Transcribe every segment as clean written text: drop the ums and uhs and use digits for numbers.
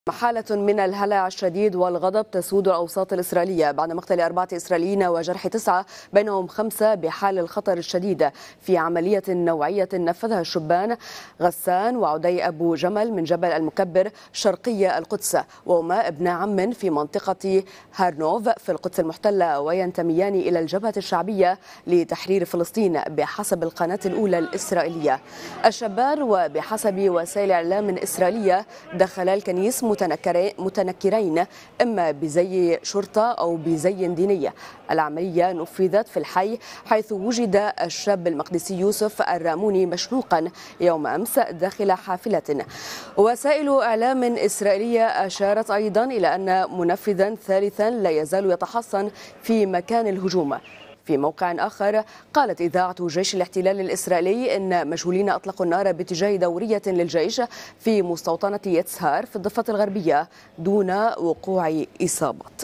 حالة من الهلع الشديد والغضب تسود الأوساط الإسرائيلية بعد مقتل 4 إسرائيليين وجرح 9 بينهم 5 بحال الخطر الشديد في عملية نوعية نفذها الشبان غسان وعدي أبو جمل من جبل المكبر شرقي القدس، وهما ابن عم في منطقة هارنوف في القدس المحتلة وينتميان إلى الجبهة الشعبية لتحرير فلسطين بحسب القناة الأولى الإسرائيلية. الشبان وبحسب وسائل إعلام إسرائيلية دخلا الكنيس متنكرين إما بزي شرطة أو بزي ديني. العملية نفذت في الحي حيث وجد الشاب المقدسي يوسف الراموني مشنوقا يوم أمس داخل حافلة. وسائل إعلام إسرائيلية أشارت أيضا إلى أن منفذا ثالثا لا يزال يتحصن في مكان الهجوم. في موقع آخر قالت إذاعة جيش الاحتلال الإسرائيلي إن مجهولين أطلقوا النار باتجاه دورية للجيش في مستوطنة يتسهار في الضفة الغربية دون وقوع إصابات.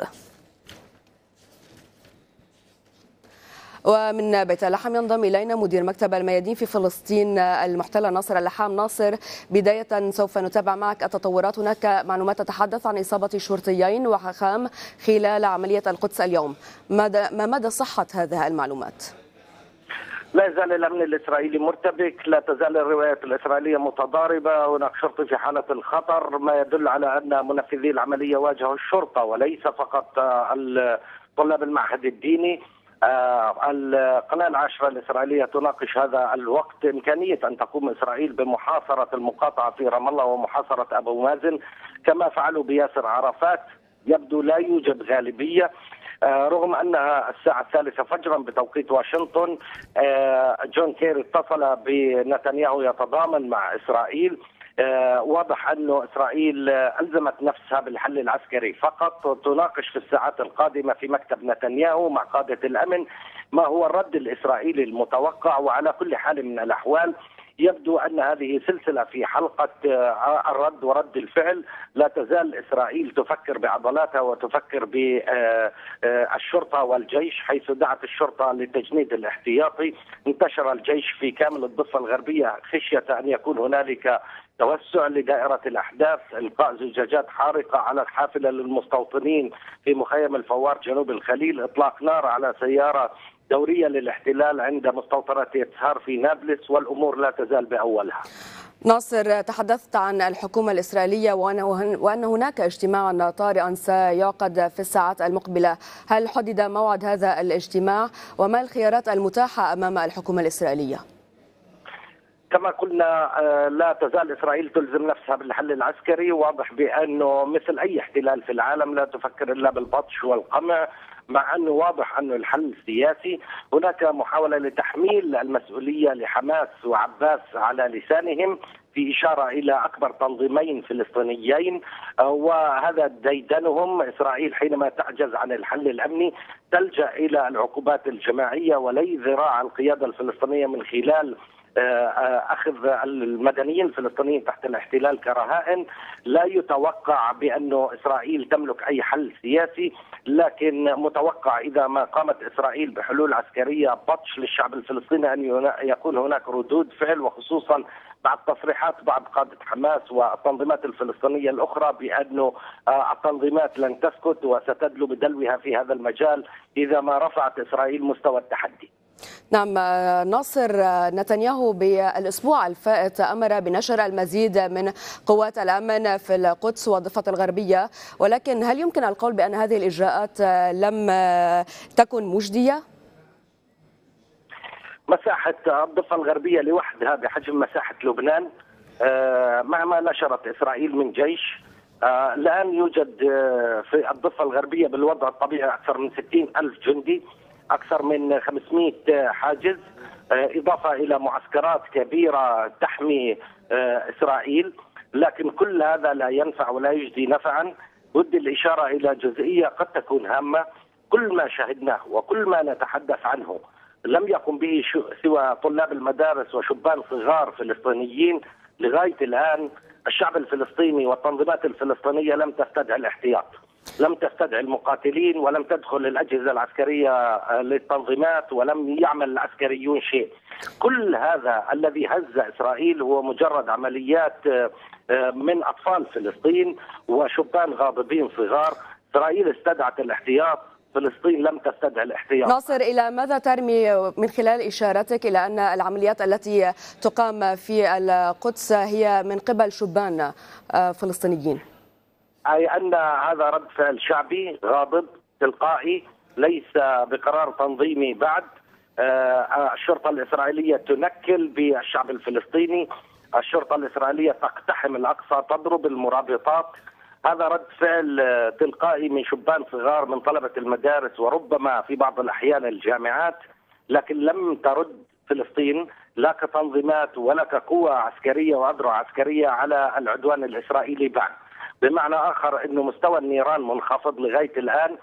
ومن بيت اللحم ينضم إلينا مدير مكتب الميادين في فلسطين المحتلة ناصر اللحام. ناصر، بداية سوف نتابع معك التطورات. هناك معلومات تتحدث عن إصابة شرطيين وحكام خلال عملية القدس اليوم، ما مدى صحة هذه المعلومات؟ لا يزال الأمن الإسرائيلي مرتبك، لا تزال الروايات الإسرائيلية متضاربة، هناك شرطي في حالة الخطر، ما يدل على أن منفذي العملية واجهوا الشرطة وليس فقط طلاب المعهد الديني. القناة العاشرة الإسرائيلية تناقش هذا الوقت إمكانية أن تقوم إسرائيل بمحاصرة المقاطعة في رام الله ومحاصرة أبو مازن كما فعلوا بياسر عرفات. يبدو لا يوجد غالبية رغم أنها الساعة 3 فجرا بتوقيت واشنطن. جون كيري اتصل بنتنياهو يتضامن مع إسرائيل. واضح أن إسرائيل ألزمت نفسها بالحل العسكري فقط. تناقش في الساعات القادمة في مكتب نتنياهو مع قادة الأمن ما هو الرد الإسرائيلي المتوقع. وعلى كل حال من الأحوال يبدو أن هذه سلسلة في حلقة الرد ورد الفعل. لا تزال إسرائيل تفكر بعضلاتها وتفكر بالشرطة والجيش، حيث دعت الشرطة للتجنيد الاحتياطي. انتشر الجيش في كامل الضفة الغربية خشية أن يكون هنالك توسع لدائرة الأحداث. إلقاء زجاجات حارقة على حافلة للمستوطنين في مخيم الفوار جنوب الخليل. إطلاق نار على سيارة دورية للاحتلال عند مستوطنة يتسهار في نابلس، والأمور لا تزال بأولها. ناصر، تحدثت عن الحكومة الإسرائيلية وأن هناك اجتماع طارئا سيعقد في الساعات المقبلة. هل حدد موعد هذا الاجتماع وما الخيارات المتاحة أمام الحكومة الإسرائيلية؟ كما قلنا لا تزال إسرائيل تلزم نفسها بالحل العسكري. واضح بأنه مثل أي احتلال في العالم لا تفكر إلا بالبطش والقمع، مع أنه واضح أنه الحل سياسي. هناك محاولة لتحميل المسؤولية لحماس وعباس على لسانهم في إشارة إلى أكبر تنظيمين فلسطينيين وهذا ديدنهم. إسرائيل حينما تعجز عن الحل الأمني تلجأ إلى العقوبات الجماعية ولي ذراع القيادة الفلسطينية من خلال أخذ المدنيين الفلسطينيين تحت الاحتلال كرهائن. لا يتوقع بأنه إسرائيل تملك أي حل سياسي، لكن متوقع إذا ما قامت إسرائيل بحلول عسكرية بطش للشعب الفلسطيني أن يكون هناك ردود فعل، وخصوصا بعد تصريحات بعض قادة حماس والتنظيمات الفلسطينية الأخرى بأنه التنظيمات لن تسكت وستدلو بدلوها في هذا المجال إذا ما رفعت إسرائيل مستوى التحدي. نعم ناصر، نتنياهو بالأسبوع الفائت أمر بنشر المزيد من قوات الأمن في القدس والضفة الغربية، ولكن هل يمكن القول بأن هذه الإجراءات لم تكن مجدية؟ مساحة الضفة الغربية لوحدها بحجم مساحة لبنان مع ما نشرت إسرائيل من جيش. الآن يوجد في الضفة الغربية بالوضع الطبيعي أكثر من 60,000 جندي، أكثر من 500 حاجز، إضافة إلى معسكرات كبيرة تحمي إسرائيل. لكن كل هذا لا ينفع ولا يجدي نفعا. ودي الإشارة إلى جزئية قد تكون هامة. كل ما شاهدناه وكل ما نتحدث عنه لم يقم به سوى طلاب المدارس وشبان صغار فلسطينيين. لغاية الآن الشعب الفلسطيني والتنظيمات الفلسطينية لم تستدعي الاحتياط. لم تستدعي المقاتلين ولم تدخل الأجهزة العسكرية للتنظيمات ولم يعمل العسكريون شيء. كل هذا الذي هز إسرائيل هو مجرد عمليات من أطفال فلسطين وشبان غاضبين صغار. إسرائيل استدعت الاحتياط، فلسطين لم تستدعي الاحتياط. ناصر، إلى ماذا ترمي من خلال إشارتك إلى أن العمليات التي تقام في القدس هي من قبل شبان فلسطينيين؟ أي أن هذا رد فعل شعبي غاضب تلقائي ليس بقرار تنظيمي بعد. الشرطة الإسرائيلية تنكل بالشعب الفلسطيني، الشرطة الإسرائيلية تقتحم الأقصى، تضرب المرابطات. هذا رد فعل تلقائي من شبان صغار من طلبة المدارس وربما في بعض الأحيان الجامعات، لكن لم ترد فلسطين لا كتنظيمات ولا كقوة عسكرية وأذرع عسكرية على العدوان الإسرائيلي بعد. بمعنى آخر أنه مستوى النيران منخفض لغاية الآن.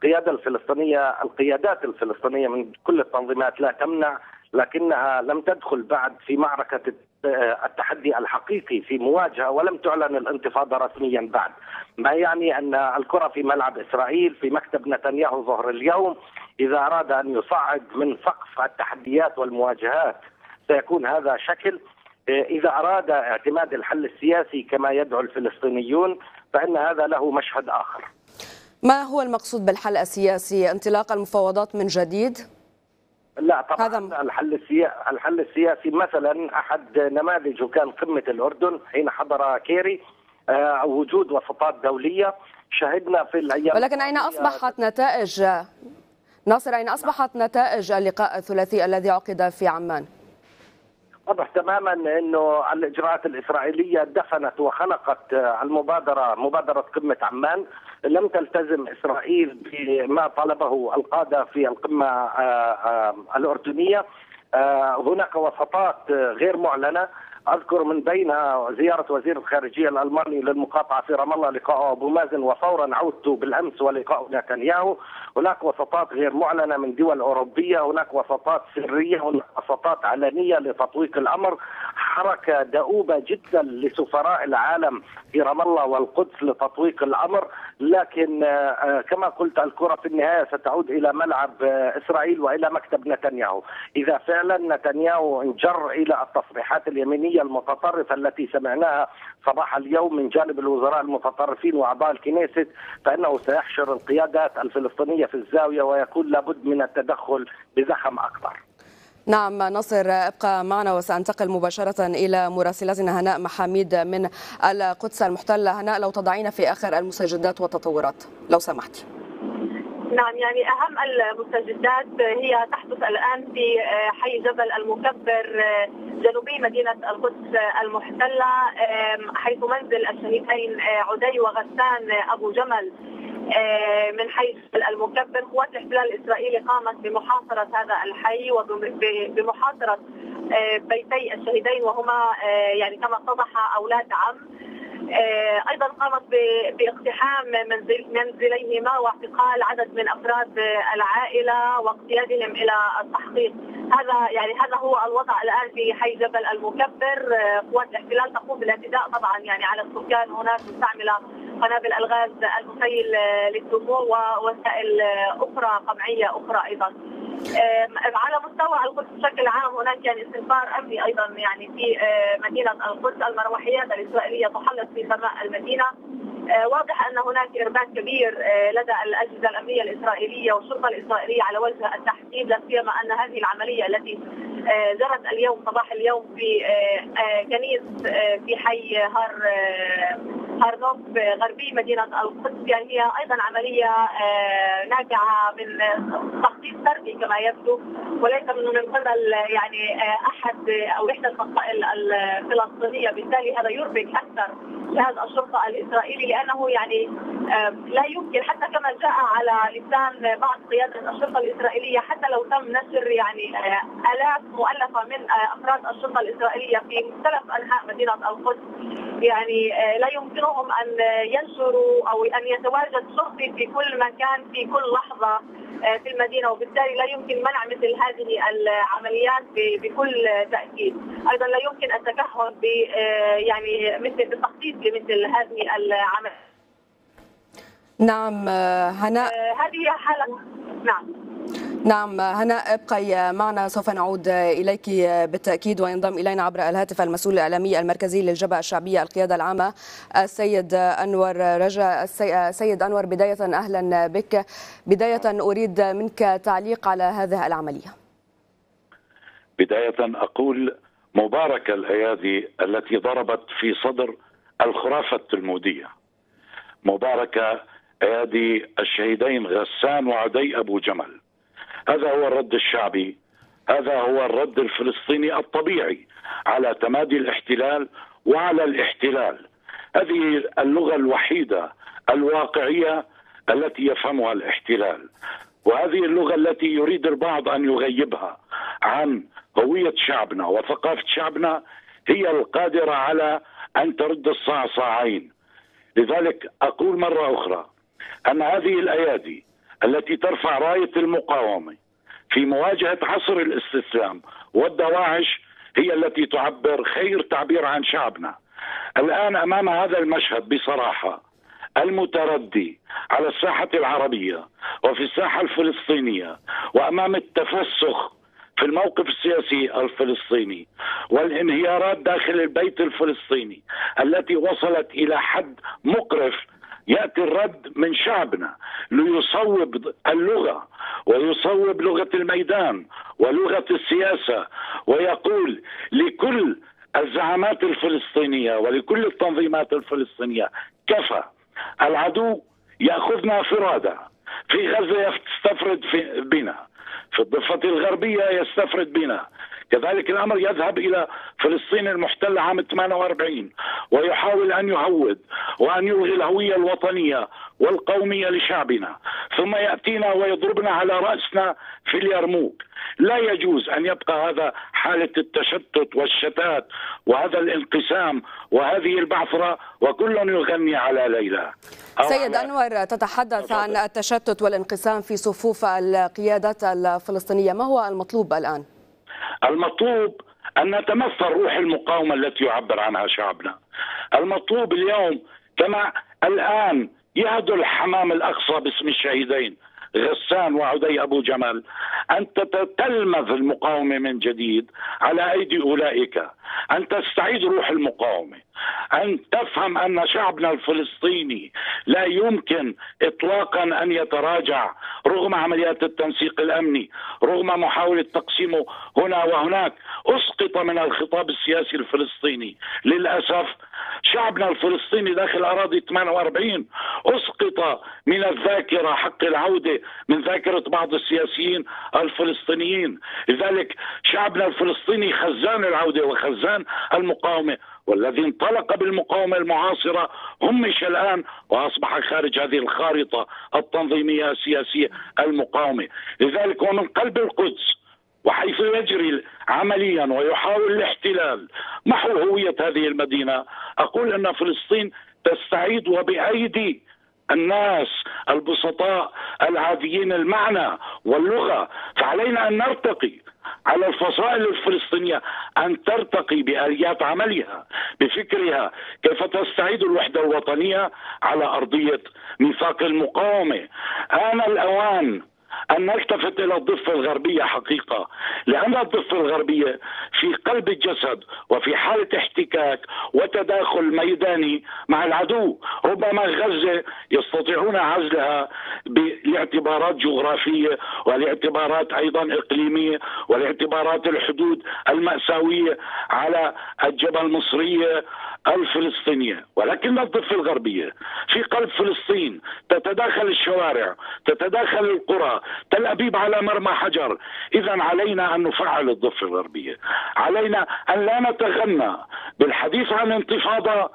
القيادات الفلسطينية من كل التنظيمات لا تمنع، لكنها لم تدخل بعد في معركة التحدي الحقيقي في مواجهة، ولم تعلن الانتفاضة رسميا بعد. ما يعني أن الكرة في ملعب إسرائيل في مكتب نتنياهو ظهر اليوم. إذا أراد أن يصعد من سقف التحديات والمواجهات سيكون هذا شكل. إذا أراد اعتماد الحل السياسي كما يدعو الفلسطينيون فإن هذا له مشهد آخر. ما هو المقصود بالحل السياسي؟ انطلاق المفاوضات من جديد؟ لا طبعا. الحل السياسي مثلا أحد نماذجه كان قمة الأردن حين حضر كيري، وجود وساطات دولية. شهدنا في الأيام، ولكن أين أصبحت نتائج ناصر؟ أين أصبحت نتائج اللقاء الثلاثي الذي عقد في عمان؟ واضح تماما انه الاجراءات الاسرائيليه دفنت وخنقت مبادره قمه عمان. لم تلتزم اسرائيل بما طلبه القاده في القمه الاردنيه. هناك وساطات غير معلنه، اذكر من بينها زياره وزير الخارجيه الالماني للمقاطعه في رام الله، لقاء ابو مازن، وفورا عودت بالامس ولقاء نتنياهو. هناك وساطات غير معلنه من دول اوروبيه، هناك وساطات سريه، هناك وساطات علنيه لتطويق الامر. حركه دؤوبه جدا لسفراء العالم في رام الله والقدس لتطويق الامر، لكن كما قلت الكره في النهايه ستعود الى ملعب اسرائيل والى مكتب نتنياهو. اذا فعلا نتنياهو انجر الى التصريحات اليمينيه المتطرفه التي سمعناها صباح اليوم من جانب الوزراء المتطرفين واعضاء الكنيست، فانه سيحشر القيادات الفلسطينيه في الزاويه ويكون لابد من التدخل بزخم اكبر. نعم ناصر، ابقى معنا وسأنتقل مباشرة إلى مراسلتنا هناء محاميد من القدس المحتلة. هناء، لو تضعين في آخر المستجدات والتطورات لو سمحت. نعم، يعني أهم المستجدات هي تحدث الآن في حي جبل المكبر جنوبي مدينة القدس المحتلة، حيث منزل الشهيدين عدي وغسان أبو جمل من حي جبل المكبر. قوات الاحتلال الإسرائيلي قامت بمحاصرة هذا الحي وبمحاصرة بيتي الشهيدين، وهما يعني كما اتضح أولاد عم. أيضا قامت باقتحام منزليهما واعتقال عدد من أفراد العائلة واقتيادهم إلى التحقيق. هذا هو الوضع الآن في حي جبل المكبر. قوات الاحتلال تقوم بالاعتداء طبعا يعني على السكان هناك، مستعملة قنابل الغاز المسيل للدموع ووسائل أخرى قمعية أخرى. أيضا على مستوى القدس بشكل عام هناك يعني استنفار أمني أيضا يعني في مدينة القدس. المروحيات الإسرائيلية تحلق في سماء المدينة. واضح أن هناك إرباك كبير لدى الأجهزة الأمنية الإسرائيلية والشرطة الإسرائيلية على وجه التحديد، لا سيما أن هذه العملية التي جرت اليوم صباح اليوم في كنيس في حي هارنوف غربي مدينة القدس، يعني هي أيضا عملية ناجعة من تخطيط سربي كما يبدو، وليس من قبل يعني أحد أو إحدى الفصائل الفلسطينية. بالتالي هذا يربك أكثر جهاز الشرطة الإسرائيلي، لأنه يعني لا يمكن حتى كما جاء على لسان بعض قيادة الشرطة الإسرائيلية، حتى لو تم نشر يعني آلاف مؤلفة من أفراد الشرطة الإسرائيلية في مختلف أنحاء مدينة القدس، يعني لا يمكنهم أن ينشروا أو أن يتواجد شرطي في كل مكان في كل لحظة في المدينة، وبالتالي لا يمكن منع مثل هذه العمليات بكل تأكيد. أيضا لا يمكن التكهن يعني مثل بالتخطيط لمثل هذه العمليات. نعم هناء. هذه حالة. نعم هناء، ابقي معنا، سوف نعود إليك بالتأكيد. وينضم إلينا عبر الهاتف المسؤول الإعلامي المركزي للجبهة الشعبية القيادة العامة السيد أنور رجا. سيد أنور، بداية أهلا بك. بداية أريد منك تعليق على هذه العملية. بداية أقول مباركة الأيادي التي ضربت في صدر الخرافة التلمودية. مباركة أيادي الشهيدين غسان وعدي أبو جمل. هذا هو الرد الشعبي، هذا هو الرد الفلسطيني الطبيعي على تمادي الاحتلال وعلى الاحتلال. هذه اللغة الوحيدة الواقعية التي يفهمها الاحتلال، وهذه اللغة التي يريد البعض أن يغيبها عن هوية شعبنا وثقافة شعبنا، هي القادرة على أن ترد الصعصاعين. لذلك أقول مرة أخرى أن هذه الأيادي التي ترفع راية المقاومة في مواجهة عصر الاستسلام والدواعش هي التي تعبر خير تعبير عن شعبنا. الآن أمام هذا المشهد بصراحة المتردي على الساحة العربية وفي الساحة الفلسطينية، وأمام التفسخ في الموقف السياسي الفلسطيني والانهيارات داخل البيت الفلسطيني التي وصلت إلى حد مقرف، يأتي الرد من شعبنا ليصوب اللغة ويصوب لغة الميدان ولغة السياسة، ويقول لكل الزعامات الفلسطينية ولكل التنظيمات الفلسطينية: كفى، العدو يأخذنا فرادى. في غزة يستفرد بنا، في الضفة الغربية يستفرد بنا، كذلك الأمر يذهب إلى فلسطين المحتلة عام 48 ويحاول أن يهود وأن يلغي الهوية الوطنية والقومية لشعبنا، ثم يأتينا ويضربنا على رأسنا في اليرموك. لا يجوز أن يبقى هذا حالة التشتت والشتات وهذا الانقسام وهذه البعثرة وكل يغني على ليلى. سيد أنور، تتحدث عن التشتت والانقسام في صفوف القيادات الفلسطينية، ما هو المطلوب الآن؟ المطلوب أن نتمثل روح المقاومة التي يعبر عنها شعبنا. المطلوب اليوم كما الآن يهدو الحمام الأقصى باسم الشهيدين غسان وعدي أبو جمل، أن تتلمذ المقاومة من جديد على أيدي أولئك، أن تستعيد روح المقاومة، أن تفهم أن شعبنا الفلسطيني لا يمكن إطلاقا أن يتراجع رغم عمليات التنسيق الأمني، رغم محاولة تقسيمه هنا وهناك. أسقط من الخطاب السياسي الفلسطيني للأسف شعبنا الفلسطيني داخل أراضي 48، أسقط من الذاكرة حق العودة من ذاكرة بعض السياسيين الفلسطينيين. لذلك شعبنا الفلسطيني خزان العودة وخزان المقاومة، والذي انطلق بالمقاومة المعاصرة همش الآن وأصبح خارج هذه الخارطة التنظيمية السياسية المقاومة. لذلك ومن قلب القدس وحيث يجري عمليا ويحاول الاحتلال محو هوية هذه المدينة، أقول أن فلسطين تستعيد وبأيدي الناس البسطاء العاديين المعنى واللغة. فعلينا أن نرتقي على الفصائل الفلسطينية، أن ترتقي بآليات عملها بفكرها كيف تستعيد الوحدة الوطنية على أرضية ميثاق المقاومة. آن الأوان أن نلتفت إلى الضفة الغربية حقيقة، لأن الضفة الغربية في قلب الجسد وفي حالة احتكاك وتداخل ميداني مع العدو. ربما غزة يستطيعون عزلها بالاعتبارات جغرافية والاعتبارات أيضا إقليمية والاعتبارات الحدود المأساوية على الجبهة المصرية الفلسطينية، ولكن الضفة الغربية في قلب فلسطين تتداخل الشوارع، تتداخل القرى، تل أبيب على مرمى حجر. إذا علينا أن نفعل الضفة الغربية، علينا أن لا نتغنى بالحديث عن انتفاضة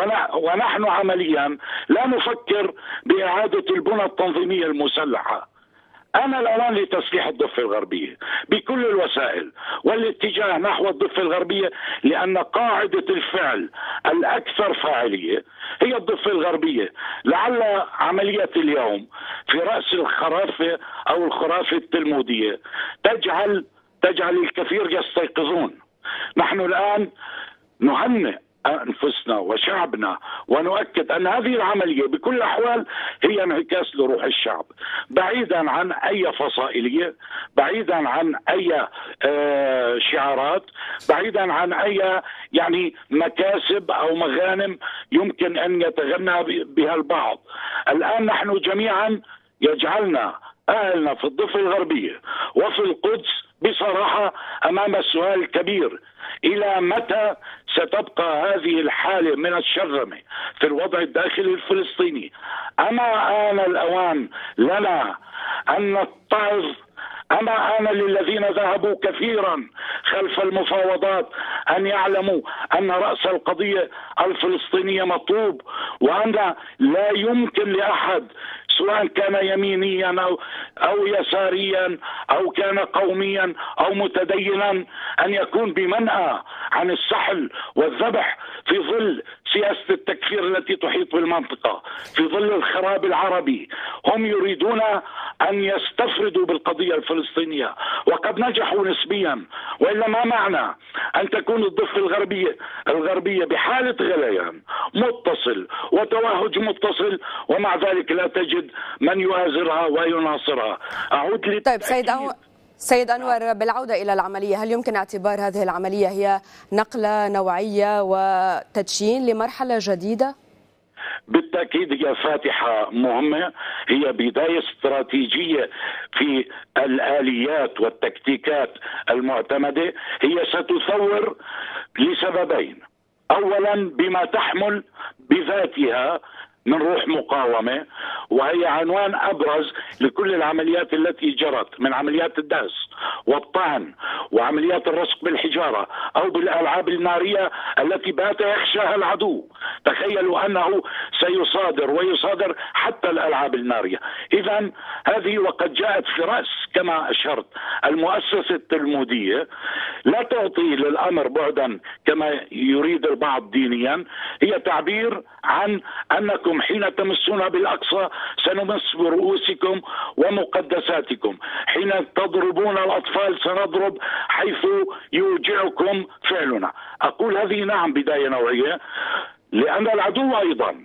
ونحن عمليا لا نفكر بإعادة البنى التنظيمية المسلحة. أنا الأوان لتسليح الضفة الغربية بكل الوسائل والاتجاه نحو الضفة الغربية، لأن قاعدة الفعل الأكثر فاعلية هي الضفة الغربية. لعل عملية اليوم في رأس الخرافة أو الخرافة التلمودية تجعل الكثير يستيقظون. نحن الآن نهنئ أنفسنا وشعبنا ونؤكد أن هذه العملية بكل الأحوال هي انعكاس لروح الشعب، بعيدا عن أي فصائلية، بعيدا عن أي شعارات، بعيدا عن أي يعني مكاسب أو مغانم يمكن أن يتغنى بها البعض. الآن نحن جميعا يجعلنا أهلنا في الضفة الغربية وفي القدس بصراحة أمام السؤال الكبير: إلى متى ستبقى هذه الحالة من الشرذمة في الوضع الداخلي الفلسطيني؟ أما آن الأوان لنا أن نتعظ؟ أما آن للذين ذهبوا كثيرا خلف المفاوضات أن يعلموا أن رأس القضية الفلسطينية مطلوب، وأن لا يمكن لأحد سواء كان يمينيا أو يساريا أو كان قوميا أو متدينا أن يكون بمنأى عن السحل والذبح في ظل سياسة التكفير التي تحيط بالمنطقة، في ظل الخراب العربي. هم يريدون أن يستفردوا بالقضية الفلسطينية وقد نجحوا نسبيا، وإلا ما معنى أن تكون الضفة الغربية بحالة غليان متصل وتوهج متصل ومع ذلك لا تجد من يؤازرها ويناصرها. أعود طيب سيد أنور، بالعودة إلى العملية، هل يمكن اعتبار هذه العملية هي نقلة نوعية وتدشين لمرحلة جديدة؟ بالتأكيد هي فاتحة مهمة، هي بداية استراتيجية في الآليات والتكتيكات المعتمدة. هي ستثور لسببين: أولا بما تحمل بذاتها من روح مقاومة، وهي عنوان أبرز لكل العمليات التي جرت من عمليات الدهس والطعن وعمليات الرصق بالحجارة أو بالألعاب النارية التي بات يخشاها العدو. تخيلوا أنه سيصادر ويصادر حتى الألعاب النارية. إذن هذه وقد جاءت في رأس كما أشرت المؤسسة التلمودية، لا تعطي للأمر بعدا كما يريد البعض دينيا، هي تعبير عن أنكم حين تمسون بالأقصى سنمس برؤوسكم ومقدساتكم، حين تضربون الأطفال سنضرب حيث يوجعكم فعلنا. أقول هذه نعم بداية نوعية، لأن العدو أيضا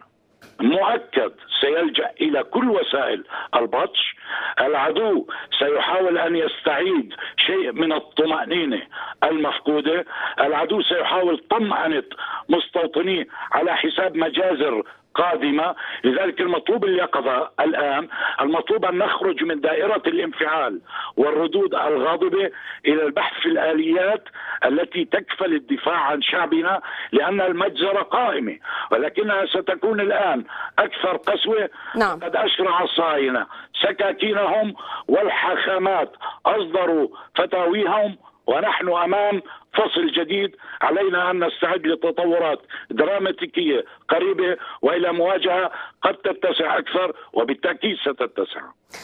مؤكد سيلجأ إلى كل وسائل البطش. العدو سيحاول أن يستعيد شيء من الطمأنينة المفقودة. العدو سيحاول طمأنة مستوطنيه على حساب مجازر قادمة. لذلك المطلوب اليقظة الآن، المطلوب أن نخرج من دائرة الانفعال والردود الغاضبة إلى البحث في الآليات التي تكفل الدفاع عن شعبنا، لأن المجزرة قائمة ولكنها ستكون الآن أكثر قسوة. نعم. قد أشرع الصهاينة سكاكينهم والحاخامات أصدروا فتاويهم، ونحن أمام فصل جديد. علينا أن نستعد لتطورات دراماتيكية قريبة وإلى مواجهة قد تتسع أكثر، وبالتأكيد ستتسع.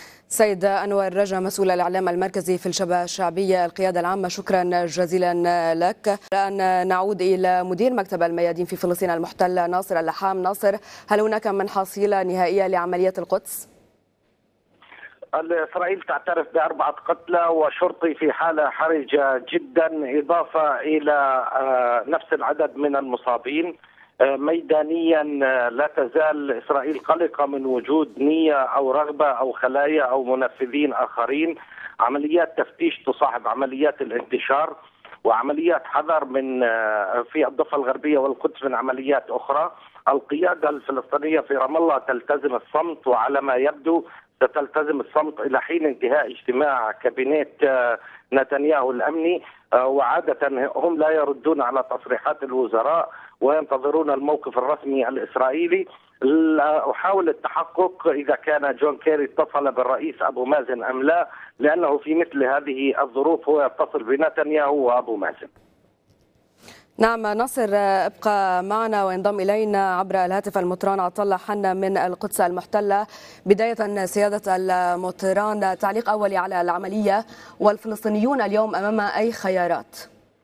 سيد أنور رجا، مسؤول الإعلام المركزي في الجبهة الشعبية القيادة العامة، شكرا جزيلا لك. الآن نعود إلى مدير مكتب الميادين في فلسطين المحتلة ناصر اللحام. ناصر، هل هناك من حصيلة نهائية لعملية القدس؟ إسرائيل تعترف ب4 قتلى وشرطي في حالة حرجة جدا، إضافة إلى نفس العدد من المصابين. ميدانيا لا تزال إسرائيل قلقة من وجود نية أو رغبة أو خلايا أو منفذين آخرين. عمليات تفتيش تصاحب عمليات الانتشار، وعمليات حذر من في الضفة الغربية والقدس من عمليات أخرى. القيادة الفلسطينية في رام الله تلتزم الصمت، وعلى ما يبدو ستلتزم الصمت إلى حين انتهاء اجتماع كابينت نتنياهو الأمني، وعادة هم لا يردون على تصريحات الوزراء وينتظرون الموقف الرسمي الإسرائيلي. أحاول التحقق إذا كان جون كيري اتصل بالرئيس أبو مازن أم لا، لأنه في مثل هذه الظروف هو يتصل بنتنياهو وأبو مازن. نعم ناصر، ابقى معنا وينضم إلينا عبر الهاتف المطران عطلة حنا من القدس المحتلة. بداية سيادة المطران، تعليق أولي على العملية، والفلسطينيون اليوم أمام أي خيارات؟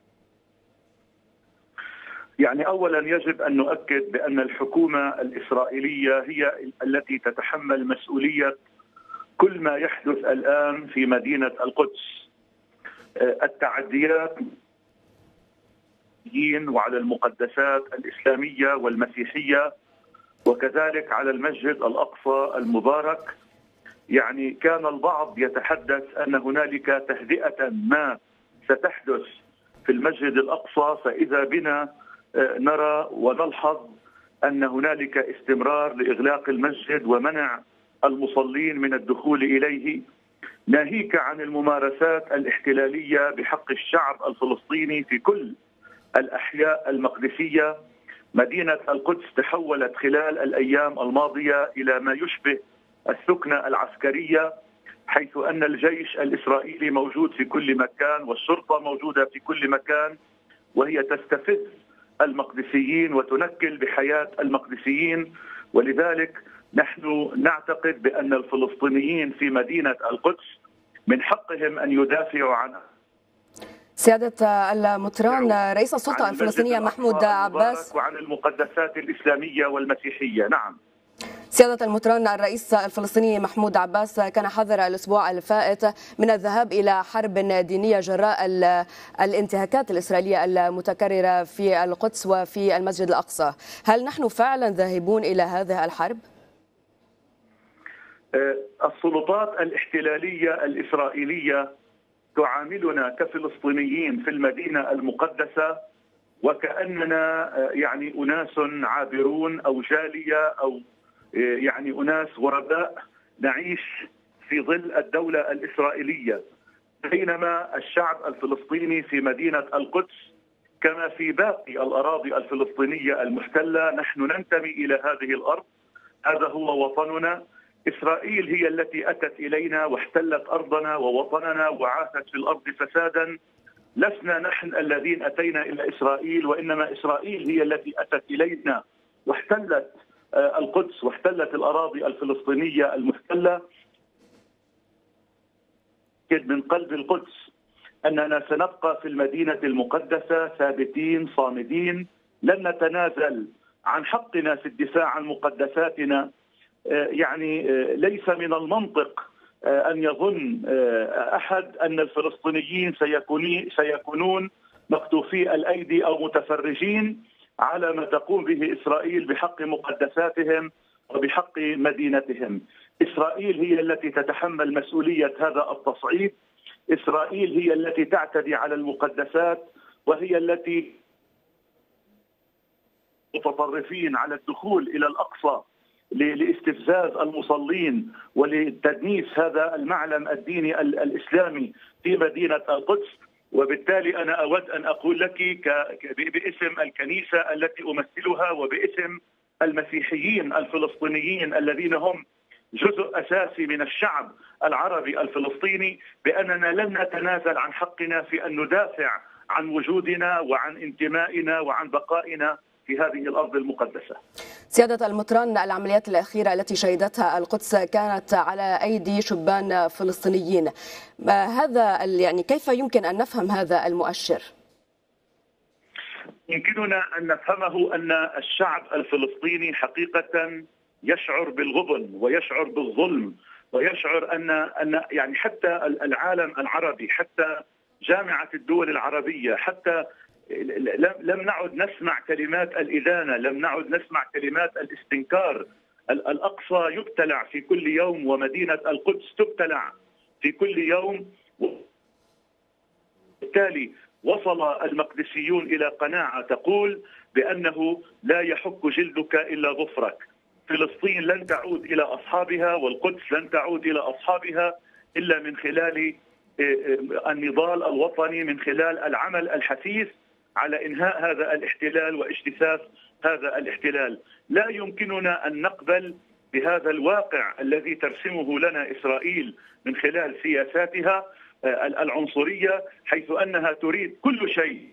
يعني أولا يجب أن نؤكد بأن الحكومة الإسرائيلية هي التي تتحمل مسؤولية كل ما يحدث الآن في مدينة القدس. التعديات الفلسطينيين وعلى المقدسات الإسلامية والمسيحية وكذلك على المسجد الأقصى المبارك. يعني كان البعض يتحدث أن هنالك تهدئة ما ستحدث في المسجد الأقصى، فإذا بنا نرى ونلحظ أن هنالك استمرار لإغلاق المسجد ومنع المصلين من الدخول إليه، ناهيك عن الممارسات الاحتلالية بحق الشعب الفلسطيني في كل الأحياء المقدسية. مدينة القدس تحولت خلال الأيام الماضية إلى ما يشبه السكنة العسكرية، حيث أن الجيش الإسرائيلي موجود في كل مكان والشرطة موجودة في كل مكان، وهي تستفز المقدسيين وتنكل بحياة المقدسيين. ولذلك نحن نعتقد بأن الفلسطينيين في مدينة القدس من حقهم أن يدافعوا عنها. سيادة المطران، رئيس السلطة الفلسطينية محمود عباس وعن المقدسات الإسلامية والمسيحية. نعم سيادة المطران، الرئيس الفلسطيني محمود عباس كان حذر الأسبوع الفائت من الذهاب إلى حرب دينية جراء الانتهاكات الإسرائيلية المتكررة في القدس وفي المسجد الأقصى. هل نحن فعلا ذاهبون إلى هذه الحرب؟ السلطات الاحتلالية الإسرائيلية تعاملنا كفلسطينيين في المدينة المقدسة وكأننا يعني أناس عابرون أو جالية أو يعني أناس غرباء نعيش في ظل الدولة الإسرائيلية، بينما الشعب الفلسطيني في مدينة القدس كما في باقي الأراضي الفلسطينية المحتلة نحن ننتمي إلى هذه الأرض، هذا هو وطننا. إسرائيل هي التي أتت إلينا واحتلت أرضنا ووطننا وعاثت في الأرض فسادا. لسنا نحن الذين أتينا إلى إسرائيل، وإنما إسرائيل هي التي أتت إلينا واحتلت القدس واحتلت الأراضي الفلسطينية المحتلة. من قلب القدس أننا سنبقى في المدينة المقدسة ثابتين صامدين، لن نتنازل عن حقنا في الدفاع عن مقدساتنا. يعني ليس من المنطق أن يظن أحد أن الفلسطينيين سيكونون مكتوفي الأيدي أو متفرجين على ما تقوم به إسرائيل بحق مقدساتهم وبحق مدينتهم. إسرائيل هي التي تتحمل مسؤولية هذا التصعيد، إسرائيل هي التي تعتدي على المقدسات، وهي التي متطرفين على الدخول إلى الأقصى لاستفزاز المصلين ولتدنيس هذا المعلم الديني الإسلامي في مدينة القدس. وبالتالي أنا أود أن أقول لك باسم الكنيسة التي أمثلها وباسم المسيحيين الفلسطينيين الذين هم جزء أساسي من الشعب العربي الفلسطيني بأننا لن نتنازل عن حقنا في أن ندافع عن وجودنا وعن انتمائنا وعن بقائنا في هذه الأرض المقدسة. سيادة المطران، العمليات الأخيرة التي شهدتها القدس كانت على أيدي شبان فلسطينيين، هذا يعني كيف يمكن أن نفهم هذا المؤشر؟ يمكننا أن نفهمه أن الشعب الفلسطيني حقيقة يشعر بالغبن ويشعر بالظلم ويشعر أن يعني حتى العالم العربي، حتى جامعة الدول العربية، حتى لم نعد نسمع كلمات الإدانة، لم نعد نسمع كلمات الاستنكار. الأقصى يبتلع في كل يوم ومدينة القدس تبتلع في كل يوم. بالتالي وصل المقدسيون إلى قناعة تقول بأنه لا يحك جلدك إلا ظفرك. فلسطين لن تعود إلى أصحابها والقدس لن تعود إلى أصحابها إلا من خلال النضال الوطني، من خلال العمل الحثيث على إنهاء هذا الاحتلال واجتثاث هذا الاحتلال. لا يمكننا أن نقبل بهذا الواقع الذي ترسمه لنا إسرائيل من خلال سياساتها العنصرية، حيث أنها تريد كل شيء.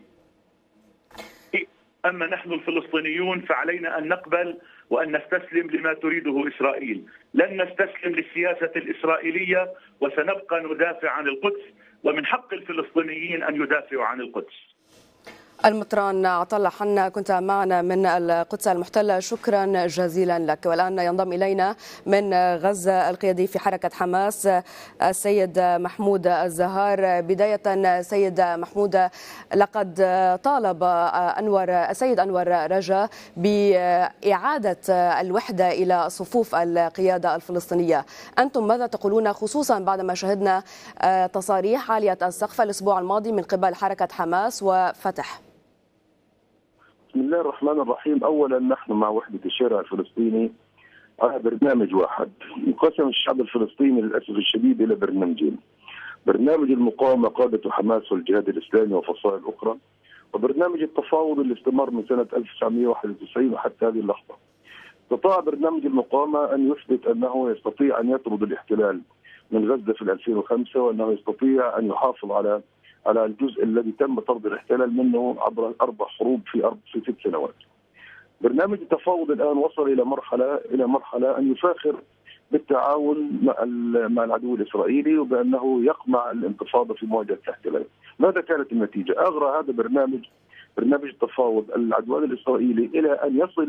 أما نحن الفلسطينيون فعلينا أن نقبل وأن نستسلم لما تريده إسرائيل. لن نستسلم للسياسة الإسرائيلية وسنبقى ندافع عن القدس، ومن حق الفلسطينيين أن يدافعوا عن القدس. المطران عطلة حنا كنت معنا من القدس المحتلة، شكرا جزيلا لك. والآن ينضم إلينا من غزة القيادي في حركة حماس السيد محمود الزهار. بداية سيد محمود، لقد طالب السيد أنور رجا بإعادة الوحدة إلى صفوف القيادة الفلسطينية. أنتم ماذا تقولون، خصوصا بعدما شهدنا تصاريح عالية السقف الأسبوع الماضي من قبل حركة حماس وفتح؟ بسم الله الرحمن الرحيم. اولا نحن مع وحده الشارع الفلسطيني على برنامج واحد. انقسم الشعب الفلسطيني للاسف الشديد الى برنامجين: برنامج المقاومه قاده حماس والجهاد الاسلامي وفصائل اخرى، وبرنامج التفاوض اللي استمر من سنه 1991 وحتى هذه اللحظه. استطاع برنامج المقاومه ان يثبت انه يستطيع ان يطرد الاحتلال من غزه في 2005، وانه يستطيع ان يحافظ على الجزء الذي تم طرد الاحتلال منه عبر 4 حروب في 6 سنوات. برنامج التفاوض الان وصل الى مرحله ان يفاخر بالتعاون مع العدو الاسرائيلي وبانه يقمع الانتفاضه في مواجهه الاحتلال. ماذا كانت النتيجه؟ اغرى هذا برنامج التفاوض العدوان الاسرائيلي الى ان يصل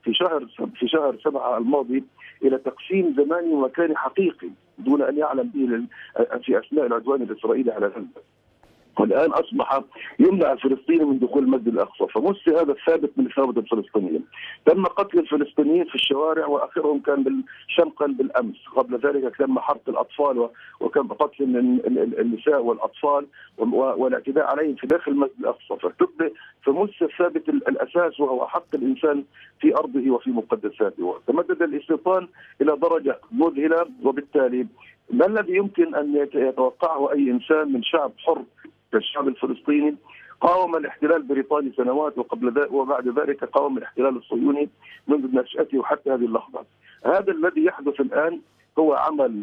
في شهر 7 الماضي الى تقسيم زماني ومكاني حقيقي دون ان يعلم به في اثناء العدوان الاسرائيلي على غزه. والان اصبح يمنع الفلسطيني من دخول المسجد الاقصى، فمس هذا الثابت من ثوابت الفلسطينيين. تم قتل الفلسطينيين في الشوارع، واخرهم كان شمقا بالامس. قبل ذلك تم حرق الاطفال وكان قتل النساء والاطفال والاعتداء عليهم في داخل المسجد الاقصى. فمس الثابت الاساس وهو حق الانسان في ارضه وفي مقدساته. تمدد الاستيطان الى درجه مذهله، وبالتالي ما الذي يمكن ان يتوقعه اي انسان من شعب حر كالشعب الفلسطيني قاوم الاحتلال البريطاني سنوات، وبعد ذلك قاوم الاحتلال الصهيوني منذ نشأته وحتى هذه اللحظة. هذا الذي يحدث الآن هو عمل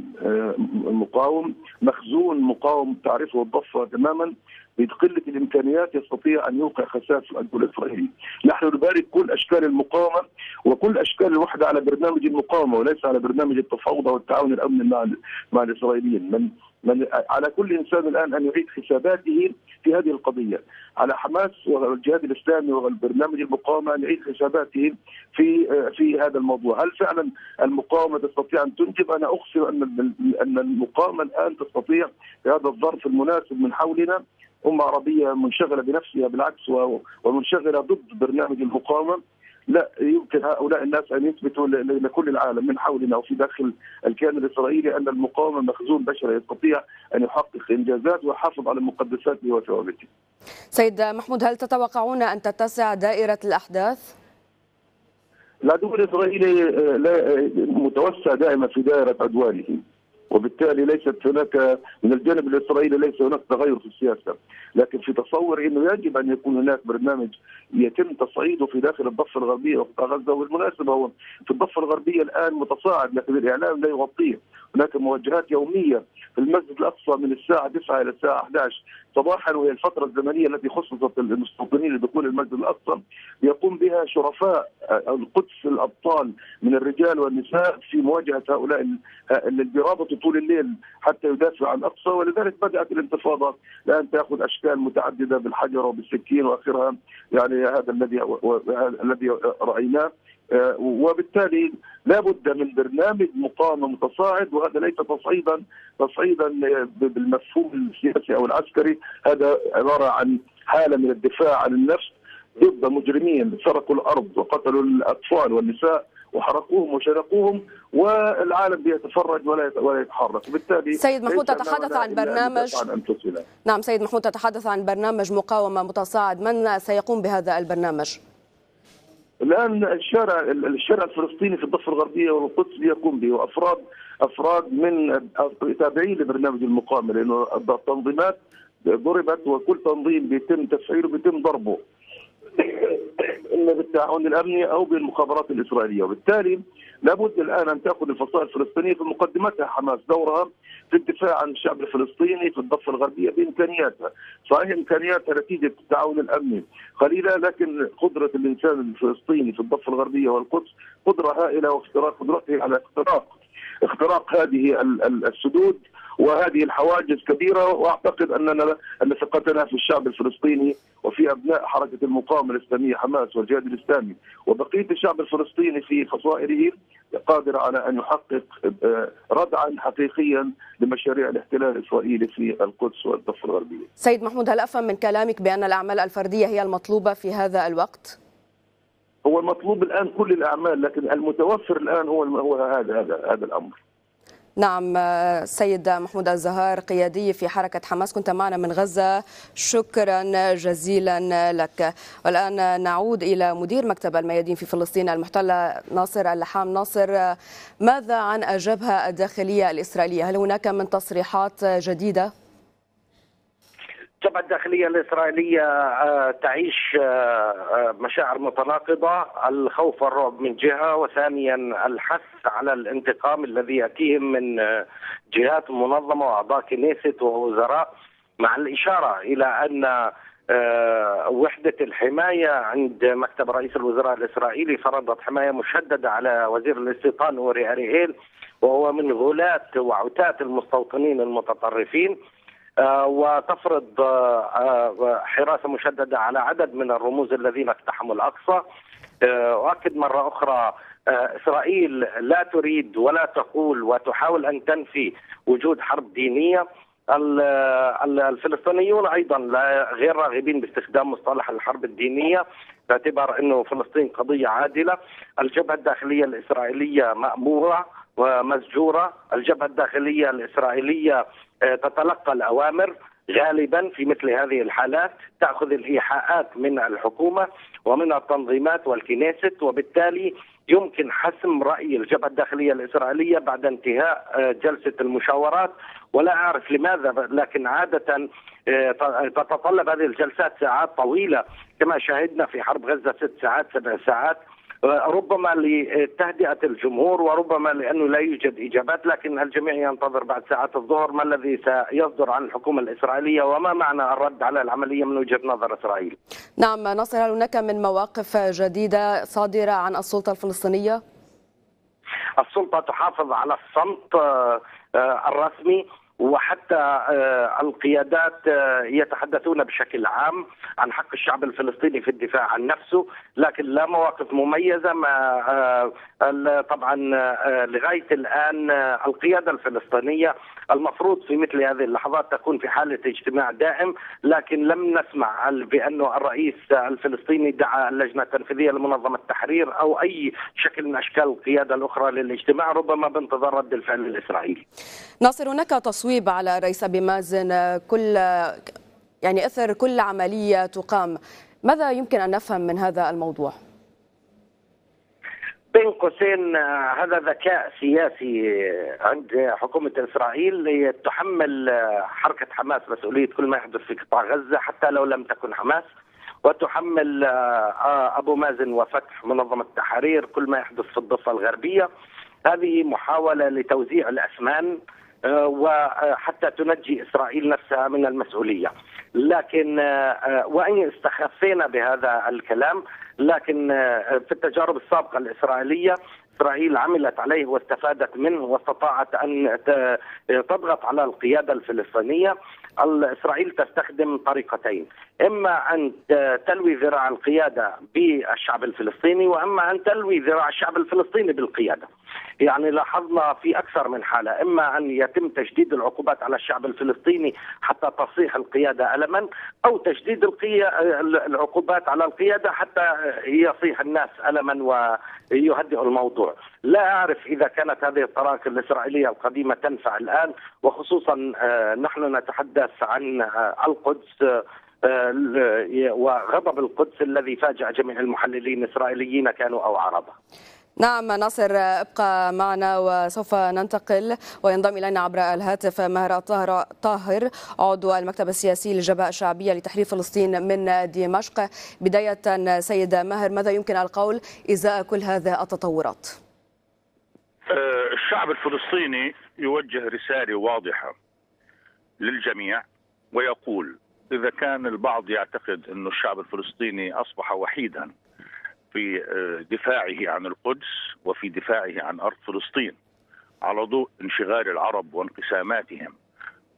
مقاوم، مخزون مقاوم تعرفه الضفة تماما بقلة الإمكانيات يستطيع أن يوقع خسائر في العدو الإسرائيلي. نحن نبارك كل أشكال المقاومة وكل أشكال الوحدة على برنامج المقاومة وليس على برنامج التفاوض والتعاون الأمني مع الإسرائيليين. على كل إنسان الآن أن يعيد حساباته في هذه القضية، على حماس والجهاد الإسلامي والبرنامج المقاومة أن يعيد حساباته في هذا الموضوع. هل فعلا المقاومة تستطيع أن تنجب؟ أنا أقسم أن المقاومة الآن تستطيع في هذا الظرف المناسب. من حولنا أمة عربية منشغلة بنفسها بالعكس ومنشغلة ضد برنامج المقاومة. لا يمكن هؤلاء الناس أن يثبتوا لكل العالم من حولنا وفي داخل الكيان الإسرائيلي أن المقاومة مخزون بشري يستطيع أن يحقق إنجازات ويحافظ على مقدساته وثوابته. سيد محمود، هل تتوقعون أن تتسع دائرة الأحداث؟ العدو الإسرائيلي متوسع دائما في دائرة عدوانه، وبالتالي ليست هناك من الجانب الاسرائيلي ليس هناك تغير في السياسه، لكن في تصور انه يجب ان يكون هناك برنامج يتم تصعيده في داخل الضفه الغربيه وقطاع غزه. وبالمناسبه هو في الضفه الغربيه الان متصاعد لكن الاعلام لا يغطيه. هناك موجهات يوميه في المسجد الاقصى من الساعه 9 الى الساعه 11 صباحا، وهي الفتره الزمنيه التي خصصت للمستوطنين لدخول المسجد الاقصى، يقوم بها شرفاء القدس الابطال من الرجال والنساء في مواجهه هؤلاء اللي بيرابطوا طول الليل حتى يدافعوا عن الاقصى. ولذلك بدات الانتفاضه الان تاخذ اشكال متعدده بالحجر وبالسكين واخرها، يعني هذا الذي رايناه. وبالتالي لا بد من برنامج مقاومه متصاعد، وهذا ليس تصعيدا بالمفهوم السياسي او العسكري، هذا عباره عن حاله من الدفاع عن النفس ضد مجرمين سرقوا الارض وقتلوا الاطفال والنساء وحرقوهم وشنقوهم، والعالم بيتفرج ولا يتحرك. بالتالي سيد محمود تتحدث عن برنامج نعم سيد محمود تتحدث عن برنامج مقاومة متصاعد، من سيقوم بهذا البرنامج؟ الآن الشارع الفلسطيني في الضفة الغربية والقدس يقوم به أفراد من تابعين لبرنامج المقاومة، لأنه التنظيمات ضربت وكل تنظيم بيتم تفعيله بيتم ضربه إما بالتعاون الأمني أو بالمخابرات الإسرائيلية. وبالتالي لابد الآن أن تأخذ الفصائل الفلسطينية في مقدمتها حماس دورها في الدفاع عن الشعب الفلسطيني في الضفة الغربية بإمكانياتها. صحيح إمكانياتها نتيجة التعاون الأمني قليلة، لكن قدرة الإنسان الفلسطيني في الضفة الغربية والقدس قدرة هائلة، واختراق قدرته على اختراق هذه السدود وهذه الحواجز كبيرة، وأعتقد أن ثقتنا في الشعب الفلسطيني وفي أبناء حركة المقاومة الإسلامية حماس والجهاد الإسلامي وبقية الشعب الفلسطيني في فصائله قادر على أن يحقق ردعا حقيقيا لمشاريع الاحتلال الإسرائيلي في القدس والضفة الغربية. سيد محمود، هل أفهم من كلامك بأن الأعمال الفردية هي المطلوبة في هذا الوقت؟ هو المطلوب الآن كل الأعمال، لكن المتوفر الآن هو هذا الأمر. نعم، سيد محمود الزهار، قيادي في حركة حماس، كنت معنا من غزة، شكرا جزيلا لك. والآن نعود إلى مدير مكتب الميادين في فلسطين المحتلة ناصر اللحام. ناصر، ماذا عن الجبهة الداخلية الإسرائيلية؟ هل هناك من تصريحات جديدة؟ الجبهة الداخلية الإسرائيلية تعيش مشاعر متناقضة، الخوف والرعب من جهة، وثانيا الحث على الانتقام الذي يأتيهم من جهات منظمة وأعضاء كنيست ووزراء، مع الإشارة إلى أن وحدة الحماية عند مكتب رئيس الوزراء الإسرائيلي فرضت حماية مشددة على وزير الاستيطان أوري أريئيل، وهو من غلاة وعتاة المستوطنين المتطرفين، وتفرض حراسة مشددة على عدد من الرموز الذين اقتحموا الأقصى. أؤكد مرة أخرى، إسرائيل لا تريد ولا تقول وتحاول أن تنفي وجود حرب دينية. الفلسطينيون أيضا غير راغبين باستخدام مصطلح الحرب الدينية باعتبار أنه فلسطين قضية عادلة. الجبهة الداخلية الإسرائيلية مأمورة ومسجورة. الجبهة الداخلية الإسرائيلية تتلقى الأوامر غالبا في مثل هذه الحالات، تأخذ الإيحاءات من الحكومة ومن التنظيمات والكنيست، وبالتالي يمكن حسم رأي الجبهة الداخلية الإسرائيلية بعد انتهاء جلسة المشاورات. ولا أعرف لماذا، لكن عادة تتطلب هذه الجلسات ساعات طويلة كما شاهدنا في حرب غزة 6 ساعات 7 ساعات، ربما لتهدئة الجمهور وربما لأنه لا يوجد إجابات، لكن الجميع ينتظر بعد ساعات الظهر ما الذي سيصدر عن الحكومة الإسرائيلية وما معنى الرد على العملية من وجهة نظر إسرائيل. نعم ناصر، هل هناك من مواقف جديدة صادرة عن السلطة الفلسطينية؟ السلطة تحافظ على الصمت الرسمي، وحتى القيادات يتحدثون بشكل عام عن حق الشعب الفلسطيني في الدفاع عن نفسه، لكن لا مواقف مميزة. طبعا لغاية الآن القيادة الفلسطينية المفروض في مثل هذه اللحظات تكون في حالة اجتماع دائم، لكن لم نسمع بأن الرئيس الفلسطيني دعا اللجنة التنفيذية لمنظمة التحرير أو أي شكل من أشكال القيادة الأخرى للاجتماع، ربما بانتظار رد الفعل الإسرائيلي. ناصر، هناك تصويب على الرئيس أبي مازن أثر كل عملية تقام، ماذا يمكن أن نفهم من هذا الموضوع؟ بين قوسين هذا ذكاء سياسي عند حكومة إسرائيل تحمل حركة حماس مسؤولية كل ما يحدث في قطاع غزة حتى لو لم تكن حماس، وتحمل أبو مازن وفتح منظمة التحرير كل ما يحدث في الضفة الغربية. هذه محاولة لتوزيع الأسمان وحتى تنجي إسرائيل نفسها من المسؤولية. لكن وإن استخفينا بهذا الكلام، لكن في التجارب السابقة الإسرائيلية إسرائيل عملت عليه واستفادت منه واستطاعت أن تضغط على القيادة الفلسطينية. إسرائيل تستخدم طريقتين، إما أن تلوي ذراع القيادة بالشعب الفلسطيني، وإما أن تلوي ذراع الشعب الفلسطيني بالقيادة. يعني لاحظنا في أكثر من حالة، إما أن يتم تشديد العقوبات على الشعب الفلسطيني حتى تصيح القيادة ألما، أو تشديد العقوبات على القيادة حتى يصيح الناس ألما ويهدئ الموضوع. لا أعرف إذا كانت هذه الطرائق الإسرائيلية القديمة تنفع الآن، وخصوصا نحن نتحدث عن القدس وغضب القدس الذي فاجأ جميع المحللين الإسرائيليين كانوا أو عربا. نعم ناصر، ابقى معنا وسوف ننتقل وينضم إلينا عبر الهاتف ماهر طاهر عضو المكتب السياسي للجبهة الشعبية لتحرير فلسطين من دمشق. بداية سيد ماهر، ماذا يمكن القول إزاء كل هذه التطورات؟ الشعب الفلسطيني يوجه رسالة واضحة للجميع ويقول إذا كان البعض يعتقد أن الشعب الفلسطيني أصبح وحيدا في دفاعه عن القدس وفي دفاعه عن أرض فلسطين على ضوء انشغال العرب وانقساماتهم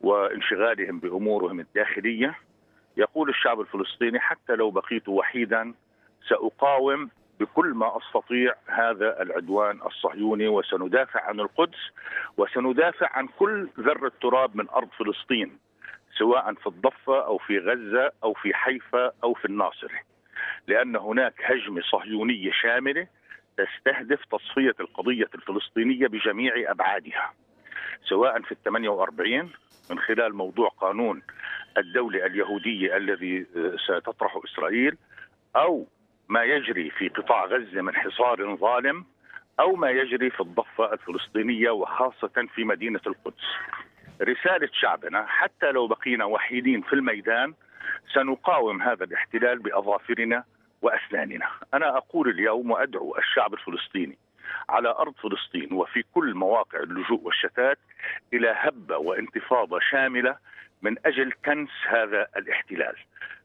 وانشغالهم بأمورهم الداخلية، يقول الشعب الفلسطيني حتى لو بقيت وحيدا سأقاوم بكل ما أستطيع هذا العدوان الصهيوني، وسندافع عن القدس، وسندافع عن كل ذرة تراب من أرض فلسطين، سواء في الضفة أو في غزة أو في حيفا أو في الناصرة، لأن هناك هجمة صهيونية شاملة تستهدف تصفية القضية الفلسطينية بجميع أبعادها، سواء في 48 من خلال موضوع قانون الدولة اليهودية الذي ستطرحه إسرائيل، أو ما يجري في قطاع غزة من حصار ظالم، أو ما يجري في الضفة الفلسطينية وخاصة في مدينة القدس. رسالة شعبنا حتى لو بقينا وحيدين في الميدان سنقاوم هذا الاحتلال بأظافرنا وأسناننا. أنا أقول اليوم وأدعو الشعب الفلسطيني على أرض فلسطين وفي كل مواقع اللجوء والشتات إلى هبة وانتفاضة شاملة من أجل كنس هذا الاحتلال،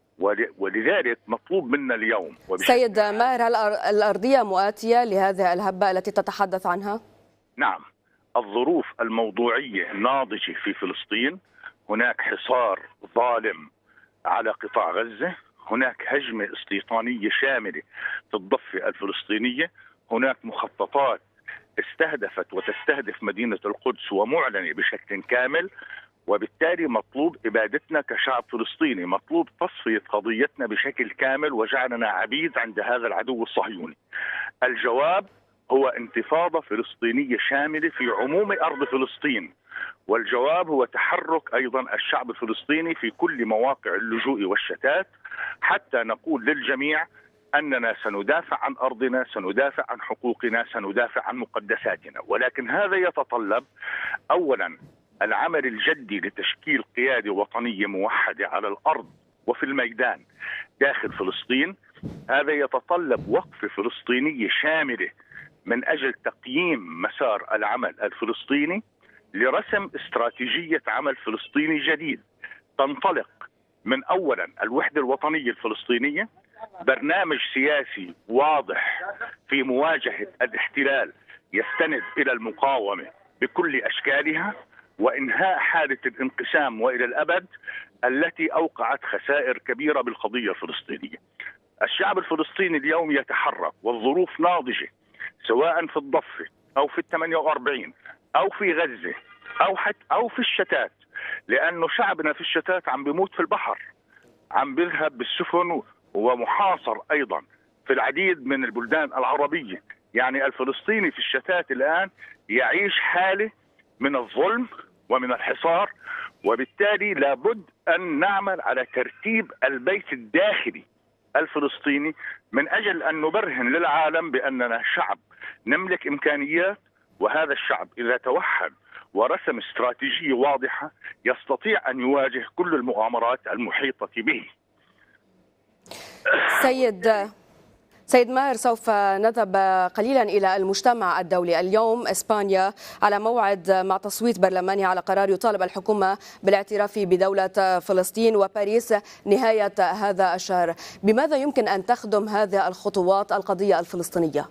ولذلك مطلوب منا اليوم. سيد ماهر، هل الأرضية مؤاتية لهذه الهبة التي تتحدث عنها؟ نعم، الظروف الموضوعية ناضجة في فلسطين، هناك حصار ظالم على قطاع غزة، هناك هجمة استيطانية شاملة في الضفة الفلسطينية، هناك مخططات استهدفت وتستهدف مدينة القدس ومعلنة بشكل كامل، وبالتالي مطلوب إبادتنا كشعب فلسطيني، مطلوب تصفية قضيتنا بشكل كامل وجعلنا عبيد عند هذا العدو الصهيوني. الجواب هو انتفاضة فلسطينية شاملة في عموم أرض فلسطين، والجواب هو تحرك أيضا الشعب الفلسطيني في كل مواقع اللجوء والشتات، حتى نقول للجميع أننا سندافع عن أرضنا، سندافع عن حقوقنا، سندافع عن مقدساتنا. ولكن هذا يتطلب أولا العمل الجدي لتشكيل قيادة وطنية موحدة على الأرض وفي الميدان داخل فلسطين. هذا يتطلب وقفة فلسطينية شاملة من أجل تقييم مسار العمل الفلسطيني لرسم استراتيجية عمل فلسطيني جديد تنطلق من أولا الوحدة الوطنية الفلسطينية، برنامج سياسي واضح في مواجهة الاحتلال يستند إلى المقاومة بكل أشكالها، وإنهاء حالة الانقسام وإلى الأبد التي أوقعت خسائر كبيرة بالقضية الفلسطينية. الشعب الفلسطيني اليوم يتحرك والظروف ناضجة، سواء في الضفة أو في 48 أو في غزة أو في الشتات، لأنه شعبنا في الشتات عم بيموت في البحر، عم بيذهب بالسفن ومحاصر أيضا في العديد من البلدان العربية. يعني الفلسطيني في الشتات الآن يعيش حالة من الظلم ومن الحصار، وبالتالي لابد أن نعمل على ترتيب البيت الداخلي الفلسطيني من أجل أن نبرهن للعالم بأننا شعب نملك إمكانيات، وهذا الشعب إذا توحد ورسم استراتيجية واضحة يستطيع أن يواجه كل المغامرات المحيطة به. سيد ماهر، سوف نذهب قليلا إلى المجتمع الدولي. اليوم إسبانيا على موعد مع تصويت برلماني على قرار يطالب الحكومة بالاعتراف بدولة فلسطين، وباريس نهاية هذا الشهر. بماذا يمكن أن تخدم هذه الخطوات القضية الفلسطينية؟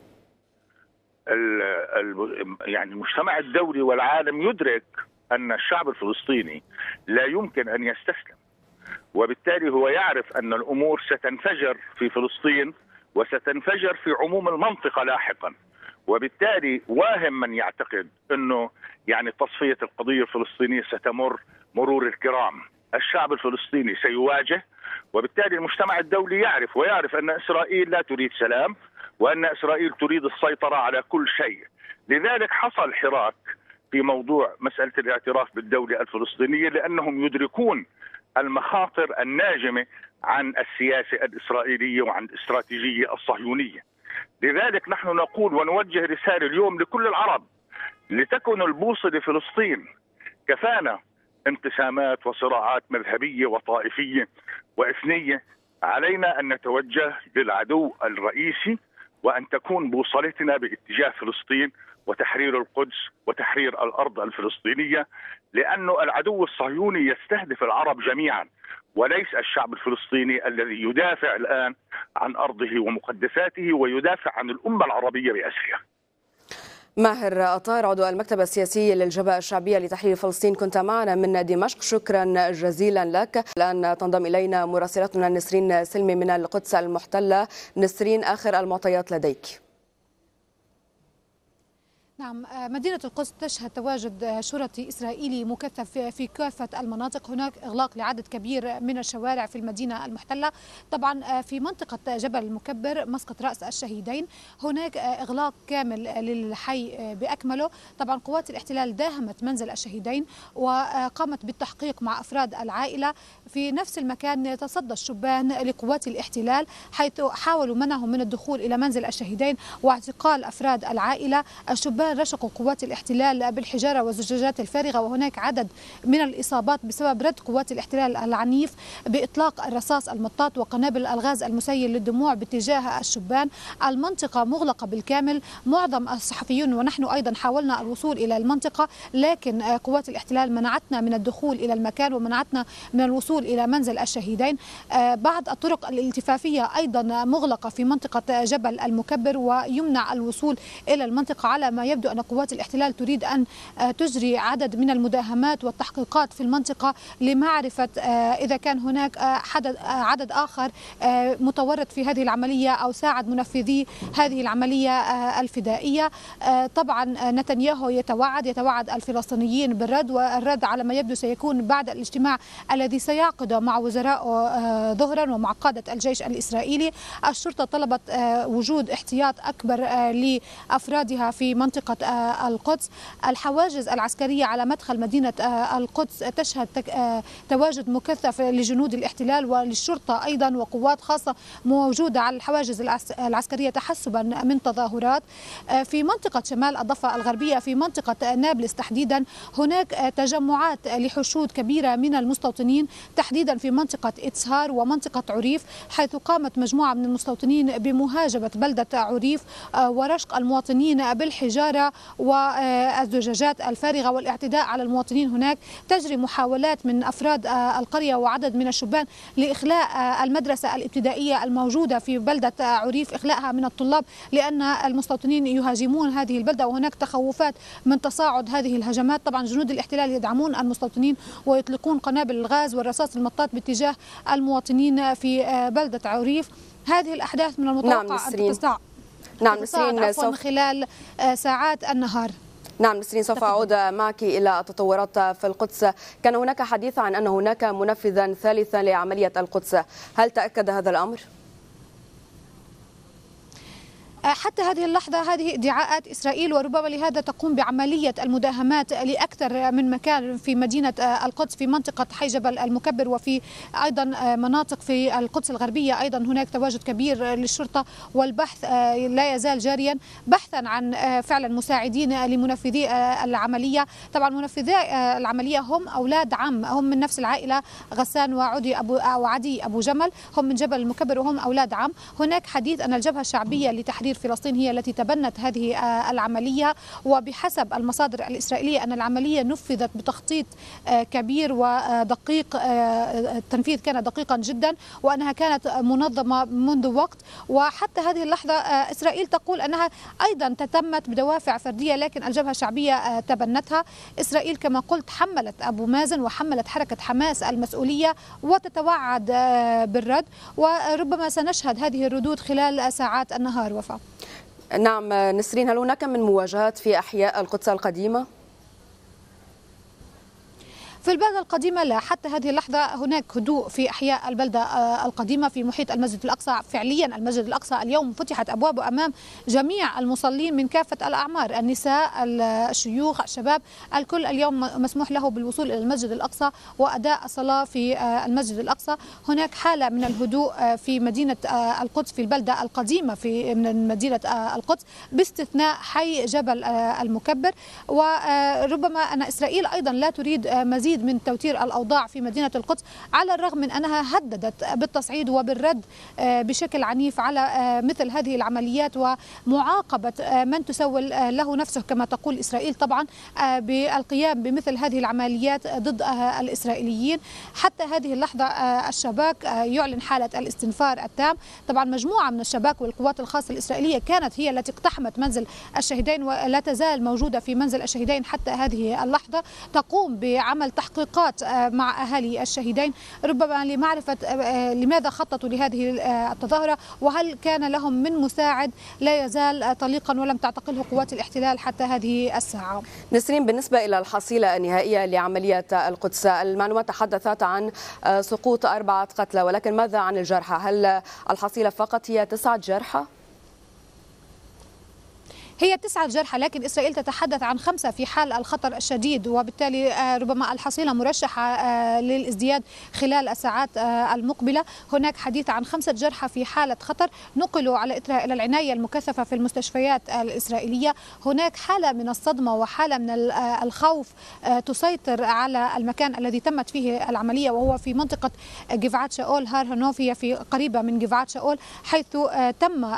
يعني المجتمع الدولي والعالم يدرك أن الشعب الفلسطيني لا يمكن أن يستسلم، وبالتالي هو يعرف أن الأمور ستنفجر في فلسطين وستنفجر في عموم المنطقة لاحقا. وبالتالي واهم من يعتقد أنه يعني تصفية القضية الفلسطينية ستمر مرور الكرام. الشعب الفلسطيني سيواجه، وبالتالي المجتمع الدولي يعرف ويعرف أن إسرائيل لا تريد سلام، وأن إسرائيل تريد السيطرة على كل شيء. لذلك حصل حراك في موضوع مسألة الاعتراف بالدولة الفلسطينية، لأنهم يدركون المخاطر الناجمة عن السياسة الإسرائيلية وعن الاستراتيجية الصهيونية. لذلك نحن نقول ونوجه رسالة اليوم لكل العرب: لتكن البوصلة فلسطين. كفانا انقسامات وصراعات مذهبية وطائفية وإثنية، علينا أن نتوجه للعدو الرئيسي وأن تكون بوصلتنا باتجاه فلسطين وتحرير القدس وتحرير الأرض الفلسطينية، لأنه العدو الصهيوني يستهدف العرب جميعا وليس الشعب الفلسطيني الذي يدافع الآن عن أرضه ومقدساته ويدافع عن الأمة العربية بأسرها. ماهر أطار عضو المكتب السياسي للجبهة الشعبية لتحرير فلسطين، كنت معنا من دمشق، شكرا جزيلا لك. الآن تنضم إلينا مراسلتنا نسرين سلمي من القدس المحتلة. نسرين، آخر المعطيات لديك. نعم، مدينة القدس تشهد تواجد شرطي إسرائيلي مكثف في كافة المناطق. هناك إغلاق لعدد كبير من الشوارع في المدينة المحتلة. طبعا في منطقة جبل المكبر مسقط رأس الشهيدين هناك إغلاق كامل للحي بأكمله. طبعا قوات الاحتلال داهمت منزل الشهيدين وقامت بالتحقيق مع أفراد العائلة. في نفس المكان يتصدى الشبان لقوات الاحتلال حيث حاولوا منعهم من الدخول إلى منزل الشهيدين واعتقال أفراد العائلة. الشبان رشقوا قوات الاحتلال بالحجارة والزجاجات الفارغة، وهناك عدد من الإصابات بسبب رد قوات الاحتلال العنيف بإطلاق الرصاص المطاط وقنابل الغاز المسيل للدموع باتجاه الشبان. المنطقة مغلقة بالكامل. معظم الصحفيون ونحن أيضا حاولنا الوصول إلى المنطقة، لكن قوات الاحتلال منعتنا من الدخول إلى المكان ومنعتنا من الوصول إلى منزل الشهيدين. بعض الطرق الالتفافية أيضا مغلقة في منطقة جبل المكبر ويمنع الوصول إلى المنطقة، على ما يبدو أن قوات الاحتلال تريد أن تجري عدد من المداهمات والتحقيقات في المنطقة لمعرفة إذا كان هناك عدد آخر متورط في هذه العملية أو ساعد منفذي هذه العملية الفدائية. طبعا نتنياهو يتوعد الفلسطينيين بالرد، والرد على ما يبدو سيكون بعد الاجتماع الذي سيعقده مع وزراء ظهرا ومع قادة الجيش الإسرائيلي. الشرطة طلبت وجود احتياط أكبر لأفرادها في منطقة القدس. الحواجز العسكرية على مدخل مدينة القدس تشهد تواجد مكثف لجنود الاحتلال وللشرطة أيضا وقوات خاصة موجودة على الحواجز العسكرية تحسبا من تظاهرات. في منطقة شمال الضفة الغربية في منطقة نابلس تحديدا هناك تجمعات لحشود كبيرة من المستوطنين تحديدا في منطقة إتسهار ومنطقة عريف، حيث قامت مجموعة من المستوطنين بمهاجمة بلدة عريف ورشق المواطنين بالحجارة والزجاجات الفارغة والاعتداء على المواطنين. هناك تجري محاولات من أفراد القرية وعدد من الشبان لإخلاء المدرسة الابتدائية الموجودة في بلدة عريف، إخلاءها من الطلاب لأن المستوطنين يهاجمون هذه البلدة وهناك تخوفات من تصاعد هذه الهجمات. طبعا جنود الاحتلال يدعمون المستوطنين ويطلقون قنابل الغاز والرصاص المطاط باتجاه المواطنين في بلدة عريف. هذه الأحداث من المتوقع أن تتصاعد خلال ساعات النهار. نعم نسرين، سوف أعود معك إلى التطورات في القدس. كان هناك حديث عن أن هناك منفذا ثالثا لعملية القدس، هل تأكد هذا الأمر؟ حتى هذه اللحظة هذه ادعاءات إسرائيل، وربما لهذا تقوم بعملية المداهمات لأكثر من مكان في مدينة القدس في منطقة حي جبل المكبر وفي أيضا مناطق في القدس الغربية. أيضا هناك تواجد كبير للشرطة والبحث لا يزال جاريا بحثا عن فعلا مساعدين لمنفذي العملية. طبعا منفذي العملية هم أولاد عم، هم من نفس العائلة، غسان وعدي أبو جمل، هم من جبل المكبر وهم أولاد عم. هناك حديث أن الجبهة الشعبية لتحرير فلسطين هي التي تبنت هذه العملية، وبحسب المصادر الإسرائيلية أن العملية نفذت بتخطيط كبير ودقيق. التنفيذ كان دقيقا جدا وأنها كانت منظمة منذ وقت. وحتى هذه اللحظة إسرائيل تقول أنها أيضا تتمت بدوافع فردية لكن الجبهة الشعبية تبنتها. إسرائيل كما قلت حملت أبو مازن وحملت حركة حماس المسؤولية وتتوعد بالرد، وربما سنشهد هذه الردود خلال ساعات النهار. وفاء. نعم نسرين، هل هناك من مواجهات في أحياء القدس القديمة؟ في البلدة القديمة لا، حتى هذه اللحظة هناك هدوء في أحياء البلدة القديمة في محيط المسجد الأقصى. فعليا المسجد الأقصى اليوم فتحت أبوابه أمام جميع المصلين من كافة الأعمار، النساء، الشيوخ، الشباب، الكل اليوم مسموح له بالوصول إلى المسجد الأقصى وأداء الصلاة في المسجد الأقصى. هناك حالة من الهدوء في مدينة القدس في البلدة القديمة من مدينة القدس باستثناء حي جبل المكبر. وربما أن إسرائيل أيضا لا تريد مزيد مزيد من توتير الأوضاع في مدينة القدس، على الرغم من أنها هددت بالتصعيد وبالرد بشكل عنيف على مثل هذه العمليات ومعاقبة من تسول له نفسه كما تقول إسرائيل طبعا بالقيام بمثل هذه العمليات ضد الإسرائيليين. حتى هذه اللحظة الشباك يعلن حالة الاستنفار التام. طبعا مجموعة من الشباك والقوات الخاصة الإسرائيلية كانت هي التي اقتحمت منزل الشهيدين ولا تزال موجودة في منزل الشهيدين حتى هذه اللحظة، تقوم بعمل تحقيقات مع أهالي الشهيدين ربما لمعرفة لماذا خططوا لهذه التظاهرة وهل كان لهم من مساعد لا يزال طليقا ولم تعتقله قوات الاحتلال حتى هذه الساعة. نسرين، بالنسبة إلى الحصيلة النهائية لعملية القدس، المعلومات تحدثت عن سقوط 4 قتلى، ولكن ماذا عن الجرحى؟ هل الحصيلة فقط هي 9 جرحى؟ هي 9 جرحى، لكن إسرائيل تتحدث عن 5 في حال الخطر الشديد، وبالتالي ربما الحصيلة مرشحة للازدياد خلال الساعات المقبلة. هناك حديث عن 5 جرحى في حالة خطر نقلوا على إثرها إلى العناية المكثفة في المستشفيات الإسرائيلية. هناك حالة من الصدمة وحالة من الخوف تسيطر على المكان الذي تمت فيه العملية، وهو في منطقة جفعات شاول هار هانوف، هي في قريبة من جفعات شاول، حيث تم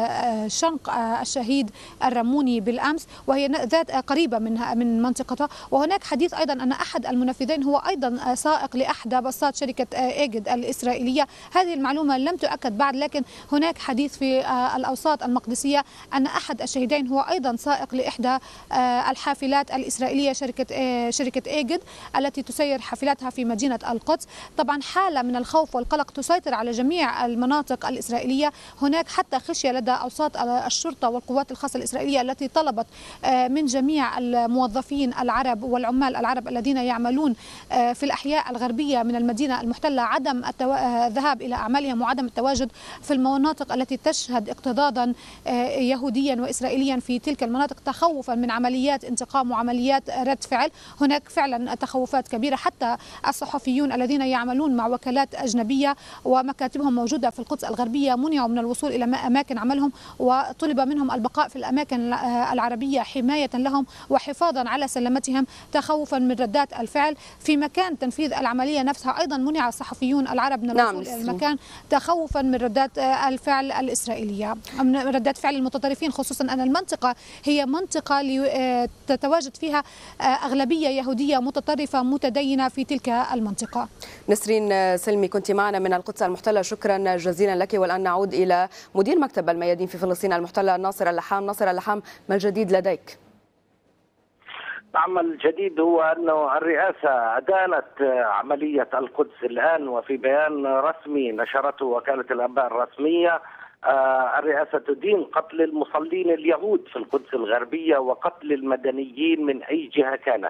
شنق الشهيد الرموني بالأمس، وهي ذات قريبة من منطقتها. وهناك حديث أيضا أن أحد المنفذين هو أيضا سائق لأحدى باصات شركة إيجد الإسرائيلية. هذه المعلومة لم تؤكد بعد، لكن هناك حديث في الأوساط المقدسية أن أحد الشهيدين هو أيضا سائق لإحدى الحافلات الإسرائيلية شركة إيجد التي تسير حافلاتها في مدينة القدس. طبعا حالة من الخوف والقلق تسيطر على جميع المناطق الإسرائيلية. هناك حتى خشية لدى أوساط الشرطة والقوات الخاصة الإسرائيلية التي طلبت من جميع الموظفين العرب والعمال العرب الذين يعملون في الأحياء الغربية من المدينة المحتلة عدم الذهاب إلى أعمالهم وعدم التواجد في المناطق التي تشهد اكتظاظا يهوديا وإسرائيليا في تلك المناطق، تخوفا من عمليات انتقام وعمليات رد فعل. هناك فعلا تخوفات كبيرة. حتى الصحفيون الذين يعملون مع وكالات أجنبية ومكاتبهم موجودة في القدس الغربية منعوا من الوصول إلى أماكن عملهم، وطلب منهم البقاء في الأماكن العربية حماية لهم وحفاظا على سلامتهم تخوفا من ردات الفعل. في مكان تنفيذ العملية نفسها أيضا منع الصحفيون العرب من الوصول إلى المكان تخوفا من ردات الفعل الإسرائيلية، من ردات فعل المتطرفين، خصوصا أن المنطقة هي منطقة تتواجد فيها أغلبية يهودية متطرفة متدينة في تلك المنطقة. نسرين سلمي كنت معنا من القدس المحتلة، شكرا جزيلا لك. والآن نعود إلى مدير مكتب الميادين في فلسطين المحتلة ناصر اللحام. ناصر اللحام، ما الجديد لديك؟ نعم، الجديد هو أنه الرئاسة أدانت عملية القدس الآن، وفي بيان رسمي نشرته وكالة الأنباء الرسمية الرئاسة تدين قتل المصلين اليهود في القدس الغربية وقتل المدنيين من أي جهة كانت.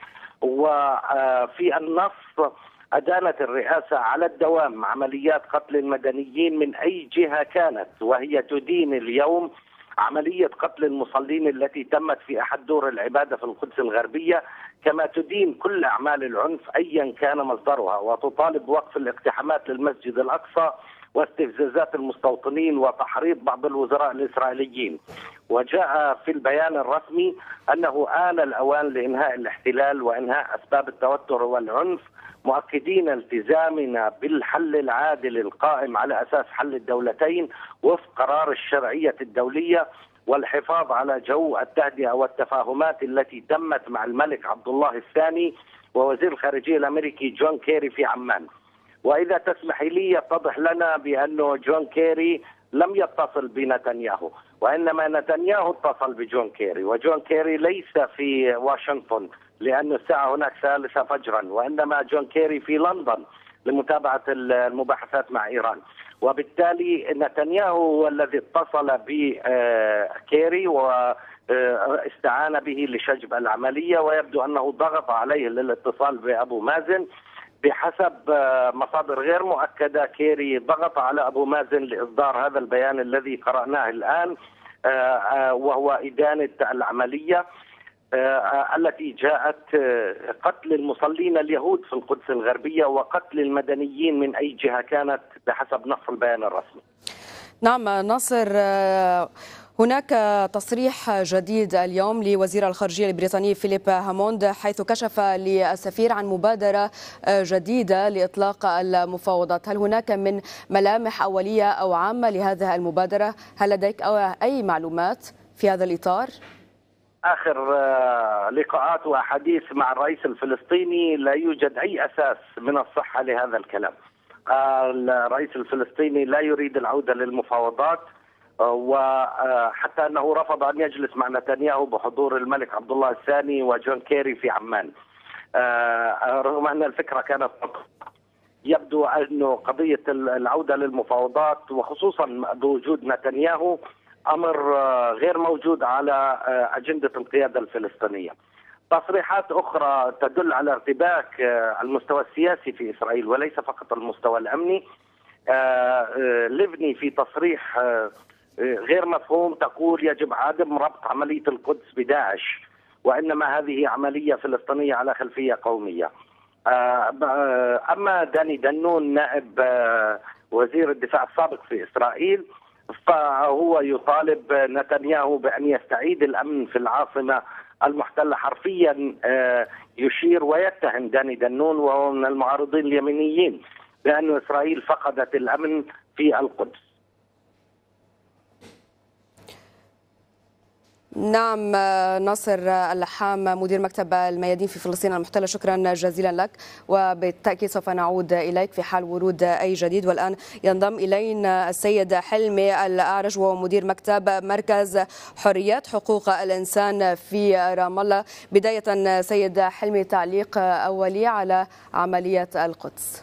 وفي النص أدانت الرئاسة على الدوام عمليات قتل المدنيين من أي جهة كانت، وهي تدين اليوم عملية قتل المصلين التي تمت في أحد دور العبادة في القدس الغربية، كما تدين كل أعمال العنف أيا كان مصدرها، وتطالب بوقف الاقتحامات للمسجد الأقصى واستفزازات المستوطنين وتحريض بعض الوزراء الإسرائيليين. وجاء في البيان الرسمي أنه آن الأوان لإنهاء الاحتلال وإنهاء أسباب التوتر والعنف، مؤكدين التزامنا بالحل العادل القائم على أساس حل الدولتين وفق قرار الشرعية الدولية، والحفاظ على جو التهدئة والتفاهمات التي تمت مع الملك عبد الله الثاني ووزير الخارجية الأمريكي جون كيري في عمان. وإذا تسمحي لي يتضح لنا بأنه جون كيري لم يتصل بنتنياهو، وإنما نتنياهو اتصل بجون كيري، وجون كيري ليس في واشنطن لأن الساعة هناك 3 فجرا، وإنما جون كيري في لندن لمتابعة المباحثات مع إيران. وبالتالي نتنياهو هو الذي اتصل بكيري واستعان به لشجب العملية، ويبدو أنه ضغط عليه للاتصال بأبو مازن. بحسب مصادر غير مؤكدة كيري ضغط على أبو مازن لإصدار هذا البيان الذي قرأناه الآن، وهو إدانة العملية التي جاءت قتل المصلين اليهود في القدس الغربية وقتل المدنيين من أي جهة كانت بحسب نص البيان الرسمي. نعم ناصر، هناك تصريح جديد اليوم لوزير الخارجية البريطاني فيليب هاموند، حيث كشف للسفير عن مبادرة جديدة لإطلاق المفاوضات. هل هناك من ملامح أولية أو عامة لهذه المبادرة؟ هل لديك أي معلومات في هذا الإطار؟ آخر لقاءات وأحاديث مع الرئيس الفلسطيني لا يوجد أي أساس من الصحة لهذا الكلام. الرئيس الفلسطيني لا يريد العودة للمفاوضات، وحتى أنه رفض أن يجلس مع نتنياهو بحضور الملك عبد الله الثاني وجون كيري في عمان، رغم أن الفكرة كانت يبدو أنه قضية العودة للمفاوضات وخصوصا بوجود نتنياهو أمر غير موجود على أجندة القيادة الفلسطينية. تصريحات أخرى تدل على ارتباك المستوى السياسي في إسرائيل وليس فقط المستوى الأمني. ليفني في تصريح غير مفهوم تقول يجب عدم ربط عملية القدس بداعش، وإنما هذه عملية فلسطينية على خلفية قومية. أما داني دنون نائب وزير الدفاع السابق في إسرائيل فهو يطالب نتنياهو بأن يستعيد الأمن في العاصمة المحتلة. حرفيا يشير ويتهم داني دنون وهو من المعارضين اليمينيين بأن إسرائيل فقدت الأمن في القدس. نعم، ناصر اللحام مدير مكتب الميادين في فلسطين المحتلة، شكرا جزيلا لك، وبالتأكيد سوف نعود إليك في حال ورود أي جديد. والآن ينضم إلينا السيد حلمي الأعرج وهو مدير مكتب مركز حريات حقوق الإنسان في رام الله. بداية سيد حلمي، تعليق أولي على عملية القدس.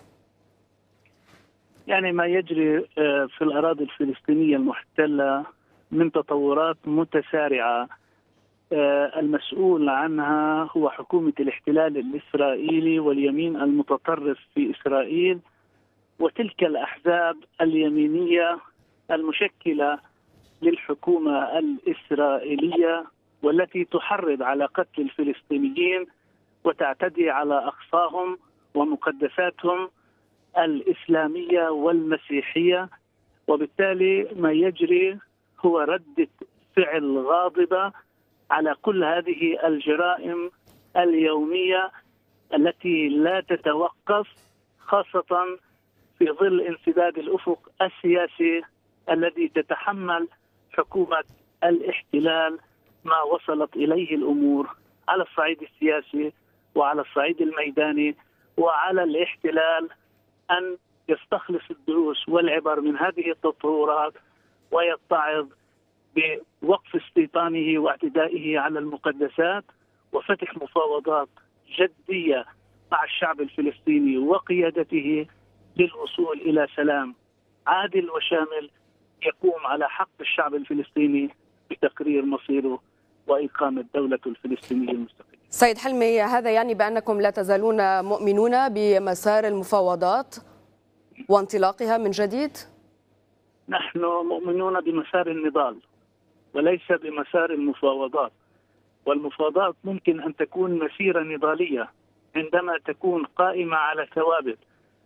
يعني ما يجري في الأراضي الفلسطينية المحتلة من تطورات متسارعة المسؤول عنها هو حكومة الاحتلال الإسرائيلي واليمين المتطرف في إسرائيل، وتلك الأحزاب اليمينية المشكلة للحكومة الإسرائيلية والتي تحرض على قتل الفلسطينيين وتعتدي على أقصاهم ومقدساتهم الإسلامية والمسيحية. وبالتالي ما يجري هو ردة فعل غاضبة على كل هذه الجرائم اليومية التي لا تتوقف، خاصة في ظل انسداد الأفق السياسي الذي تتحمل حكومة الاحتلال ما وصلت إليه الأمور على الصعيد السياسي وعلى الصعيد الميداني، وعلى الاحتلال أن يستخلص الدروس والعبر من هذه التطورات ويتعظ بوقف استيطانه واعتدائه على المقدسات وفتح مفاوضات جدية مع الشعب الفلسطيني وقيادته للوصول إلى سلام عادل وشامل يقوم على حق الشعب الفلسطيني بتقرير مصيره وإقامة دولة الفلسطينية المستقلة. سيد حلمي، هذا يعني بأنكم لا تزالون مؤمنون بمسار المفاوضات وانطلاقها من جديد؟ نحن مؤمنون بمسار النضال وليس بمسار المفاوضات، والمفاوضات ممكن أن تكون مسيرة نضالية عندما تكون قائمة على ثوابت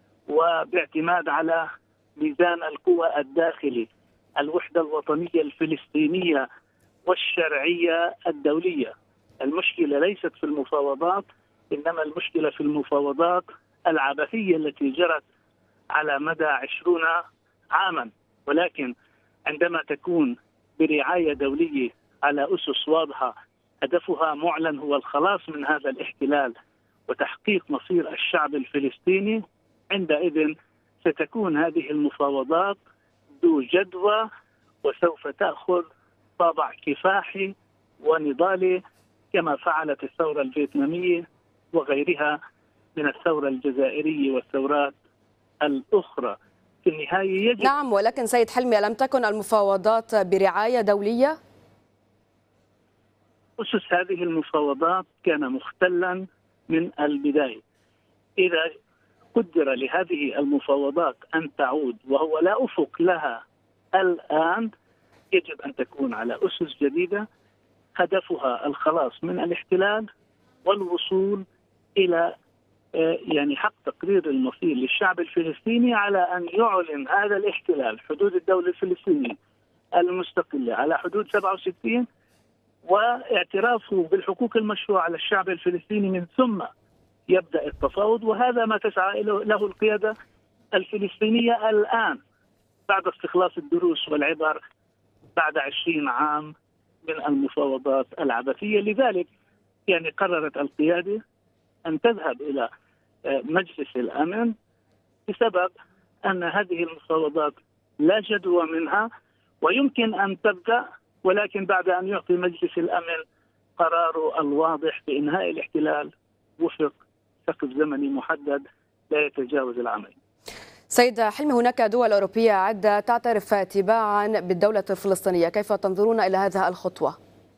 وباعتماد على ميزان القوى الداخلي، الوحدة الوطنية الفلسطينية والشرعية الدولية. المشكلة ليست في المفاوضات، إنما المشكلة في المفاوضات العبثية التي جرت على مدى 20 عاما. ولكن عندما تكون برعاية دولية على أسس واضحة هدفها معلن هو الخلاص من هذا الاحتلال وتحقيق مصير الشعب الفلسطيني، عندئذ ستكون هذه المفاوضات ذو جدوى وسوف تأخذ طابع كفاحي ونضالي كما فعلت الثورة الفيتنامية وغيرها من الثورة الجزائرية والثورات الأخرى. في النهاية يجب نعم، ولكن سيد حلمي، ألم تكن المفاوضات برعاية دولية؟ أسس هذه المفاوضات كان مختلا من البداية. إذا قدر لهذه المفاوضات أن تعود وهو لا أفق لها الآن، يجب أن تكون على أسس جديدة هدفها الخلاص من الاحتلال والوصول إلى يعني حق تقرير المصير للشعب الفلسطيني على أن يعلن هذا الاحتلال حدود الدولة الفلسطينية المستقلة على حدود 67 واعترافه بالحقوق المشروعة للشعب الفلسطيني، من ثم يبدأ التفاوض. وهذا ما تسعى له القيادة الفلسطينية الآن بعد استخلاص الدروس والعبر بعد 20 عام من المفاوضات العبثية. لذلك يعني قررت القيادة أن تذهب إلى مجلس الأمن بسبب أن هذه المفاوضات لا جدوى منها ويمكن أن تبدأ، ولكن بعد أن يعطي مجلس الأمن قراره الواضح بإنهاء الاحتلال وفق سقف زمني محدد لا يتجاوز العامين. سيد حلمي، هناك دول أوروبية عدة تعترف تباعا بالدولة الفلسطينية، كيف تنظرون إلى هذه الخطوة؟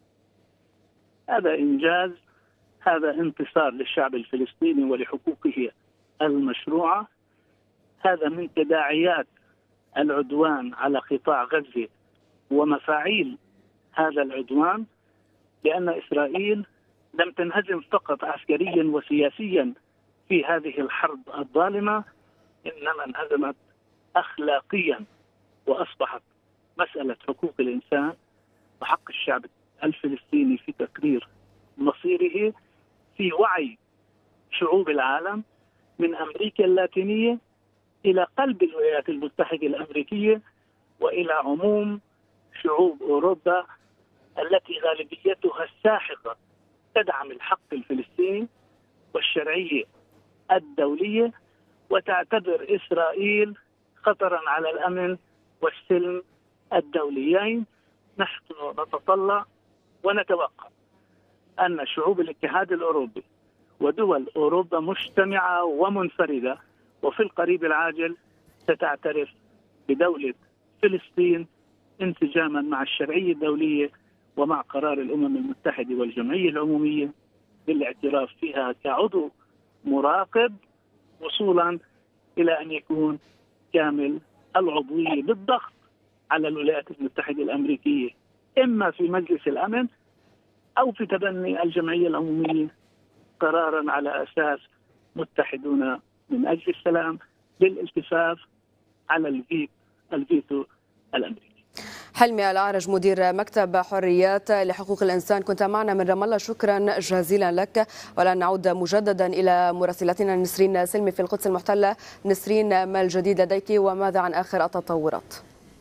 هذا إنجاز، هذا انتصار للشعب الفلسطيني ولحقوقه المشروعة. هذا من تداعيات العدوان على قطاع غزة ومفاعيل هذا العدوان، لأن إسرائيل لم تنهزم فقط عسكريا وسياسيا في هذه الحرب الظالمة، إنما انهزمت أخلاقيا، وأصبحت مسألة حقوق الإنسان وحق الشعب الفلسطيني في تقرير مصيره في وعي شعوب العالم من أمريكا اللاتينية إلى قلب الولايات المتحدة الأمريكية وإلى عموم شعوب أوروبا التي غالبيتها الساحقة تدعم الحق الفلسطيني والشرعية الدولية، وتعتبر إسرائيل خطرا على الأمن والسلم الدوليين. نحن نتطلع ونتوقع أن شعوب الاتحاد الأوروبي ودول أوروبا مجتمعة ومنفردة وفي القريب العاجل ستعترف بدولة فلسطين انسجاما مع الشرعية الدولية ومع قرار الأمم المتحدة والجمعية العمومية بالاعتراف فيها كعضو مراقب، وصولا إلى أن يكون كامل العضوية بالضغط على الولايات المتحدة الأمريكية، إما في مجلس الأمن أو في تبني الجمعية العمومية قرارا على أساس متحدون من أجل السلام للالتفاف على الفيتو الأمريكي. حلمي الأعرج، مدير مكتب حريات لحقوق الإنسان، كنت معنا من رام الله، شكرا جزيلا لك. والآن نعود مجددا إلى مراسلتنا نسرين سلمي في القدس المحتلة. نسرين، ما الجديد لديك وماذا عن آخر التطورات؟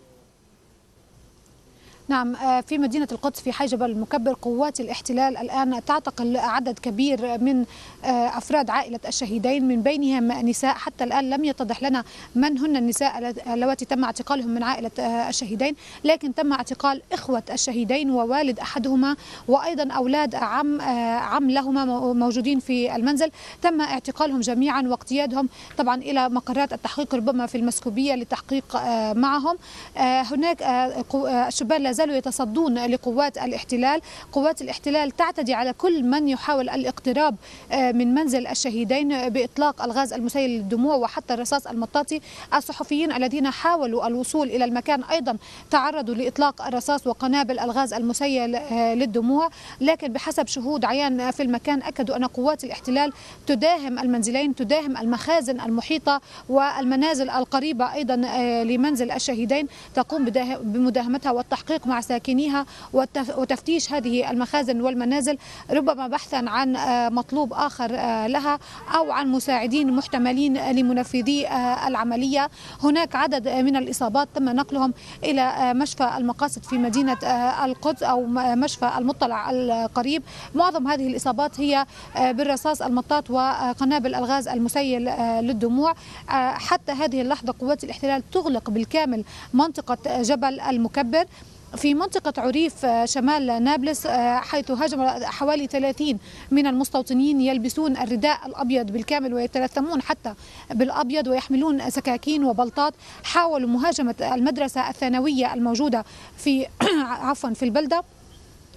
نعم، في مدينة القدس في حي جبل المكبر قوات الاحتلال الآن تعتقل عدد كبير من أفراد عائلة الشهيدين، من بينهم نساء. حتى الآن لم يتضح لنا من هن النساء اللواتي تم اعتقالهم من عائلة الشهيدين، لكن تم اعتقال إخوة الشهيدين ووالد أحدهما وأيضا أولاد عم لهما موجودين في المنزل. تم اعتقالهم جميعا واقتيادهم طبعا إلى مقرات التحقيق ربما في المسكوبية للتحقيق معهم. هناك الشبان لا زالوا يتصدون لقوات الاحتلال. قوات الاحتلال تعتدي على كل من يحاول الاقتراب من منزل الشهيدين بإطلاق الغاز المسيل للدموع وحتى الرصاص المطاطي. الصحفيين الذين حاولوا الوصول إلى المكان أيضا تعرضوا لإطلاق الرصاص وقنابل الغاز المسيل للدموع، لكن بحسب شهود عيان في المكان أكدوا أن قوات الاحتلال تداهم المنزلين، تداهم المخازن المحيطة والمنازل القريبة أيضا لمنزل الشهيدين، تقوم بمداهمتها والتحقيق مع ساكنيها وتفتيش هذه المخازن والمنازل، ربما بحثا عن مطلوب آخر لها أو عن مساعدين محتملين لمنفذي العملية. هناك عدد من الإصابات تم نقلهم إلى مشفى المقاصد في مدينة القدس أو مشفى المطلع القريب. معظم هذه الإصابات هي بالرصاص المطاط وقنابل الغاز المسيل للدموع. حتى هذه اللحظة قوات الاحتلال تغلق بالكامل منطقة جبل المكبر. في منطقة عريف شمال نابلس حيث هاجم حوالي 30 من المستوطنين يلبسون الرداء الأبيض بالكامل ويتلثمون حتى بالأبيض ويحملون سكاكين وبلطات، حاولوا مهاجمة المدرسة الثانوية الموجودة في البلدة.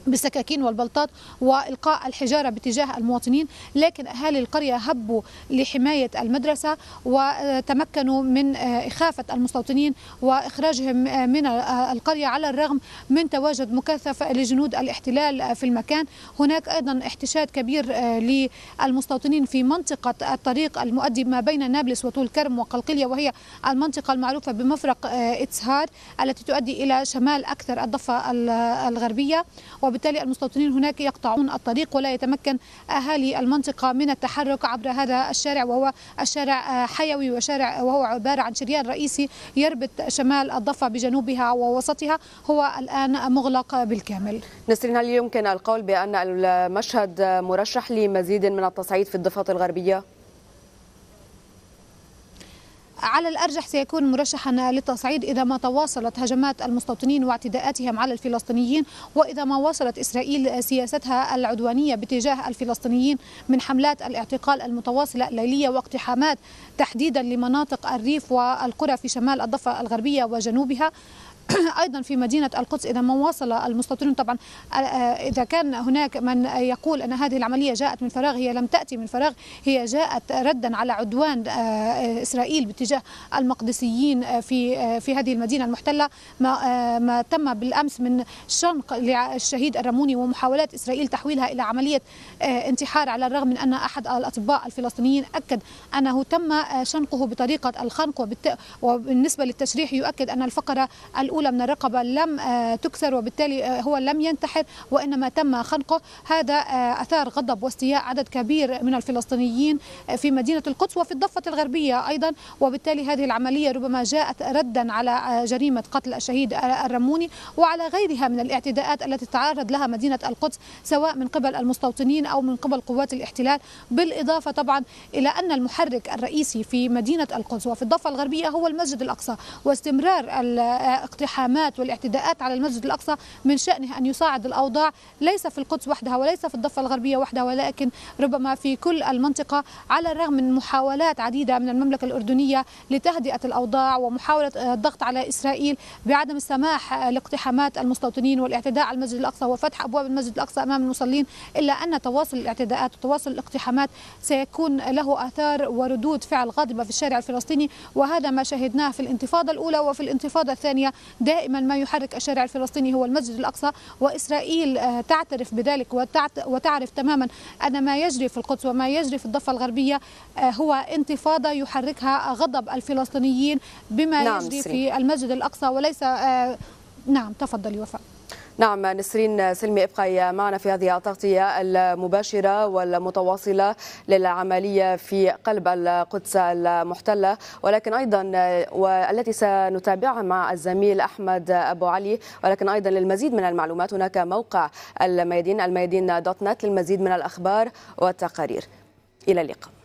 بالسكاكين والبلطات وإلقاء الحجارة باتجاه المواطنين، لكن أهالي القرية هبوا لحماية المدرسة وتمكنوا من إخافة المستوطنين وإخراجهم من القرية على الرغم من تواجد مكثف لجنود الاحتلال في المكان. هناك أيضا احتشاد كبير للمستوطنين في منطقة الطريق المؤدي ما بين نابلس وطول كرم وقلقلية، وهي المنطقة المعروفة بمفرق إتسهار التي تؤدي إلى شمال أكثر الضفة الغربية، وبالتالي المستوطنين هناك يقطعون الطريق ولا يتمكن أهالي المنطقة من التحرك عبر هذا الشارع، وهو الشارع حيوي وهو عبارة عن شريان رئيسي يربط شمال الضفة بجنوبها ووسطها، هو الآن مغلق بالكامل. نسرين، هل يمكن القول بأن المشهد مرشح لمزيد من التصعيد في الضفة الغربية؟ على الأرجح سيكون مرشحا للتصعيد إذا ما تواصلت هجمات المستوطنين واعتداءاتهم على الفلسطينيين، وإذا ما واصلت إسرائيل سياستها العدوانية باتجاه الفلسطينيين من حملات الاعتقال المتواصلة الليلية واقتحامات تحديدا لمناطق الريف والقرى في شمال الضفة الغربية وجنوبها. أيضا في مدينة القدس إذا ما واصل المستوطنون، طبعا إذا كان هناك من يقول أن هذه العملية جاءت من فراغ، هي لم تأتي من فراغ، هي جاءت ردا على عدوان إسرائيل باتجاه المقدسيين في هذه المدينة المحتلة. ما تم بالأمس من شنق للشهيد الرموني ومحاولات إسرائيل تحويلها إلى عملية انتحار، على الرغم من أن أحد الأطباء الفلسطينيين أكد أنه تم شنقه بطريقة الخنق، وبالنسبة للتشريح يؤكد أن الفقرة الأولى من الرقبة لم تكسر، وبالتالي هو لم ينتحر وإنما تم خنقه. هذا أثار غضب واستياء عدد كبير من الفلسطينيين في مدينة القدس وفي الضفة الغربية أيضا، وبالتالي هذه العملية ربما جاءت ردا على جريمة قتل الشهيد الرموني وعلى غيرها من الاعتداءات التي تعرض لها مدينة القدس سواء من قبل المستوطنين أو من قبل قوات الاحتلال، بالإضافة طبعا إلى أن المحرك الرئيسي في مدينة القدس وفي الضفة الغربية هو المسجد الأقصى، واستمرار الاقتحامات والاعتداءات على المسجد الأقصى من شأنه أن يصاعد الأوضاع ليس في القدس وحدها وليس في الضفة الغربية وحدها، ولكن ربما في كل المنطقة، على الرغم من محاولات عديدة من المملكة الأردنية لتهدئة الأوضاع ومحاولة الضغط على إسرائيل بعدم السماح لاقتحامات المستوطنين والاعتداء على المسجد الأقصى وفتح أبواب المسجد الأقصى أمام المصلين، إلا أن تواصل الاعتداءات وتواصل الاقتحامات سيكون له آثار وردود فعل غاضبة في الشارع الفلسطيني، وهذا ما شهدناه في الانتفاضة الأولى وفي الانتفاضة الثانية. دائما ما يحرك الشارع الفلسطيني هو المسجد الأقصى، وإسرائيل تعترف بذلك وتعرف تماما أن ما يجري في القدس وما يجري في الضفة الغربية هو انتفاضة يحركها غضب الفلسطينيين بما يجري في المسجد الأقصى وليس نعم. تفضلي وفاء. نعم نسرين سلمي، ابقي معنا في هذه التغطية المباشرة والمتواصلة للعملية في قلب القدس المحتلة، ولكن أيضا والتي سنتابعها مع الزميل أحمد أبو علي، ولكن أيضا للمزيد من المعلومات هناك موقع الميادين دوت نت للمزيد من الأخبار والتقارير. إلى اللقاء.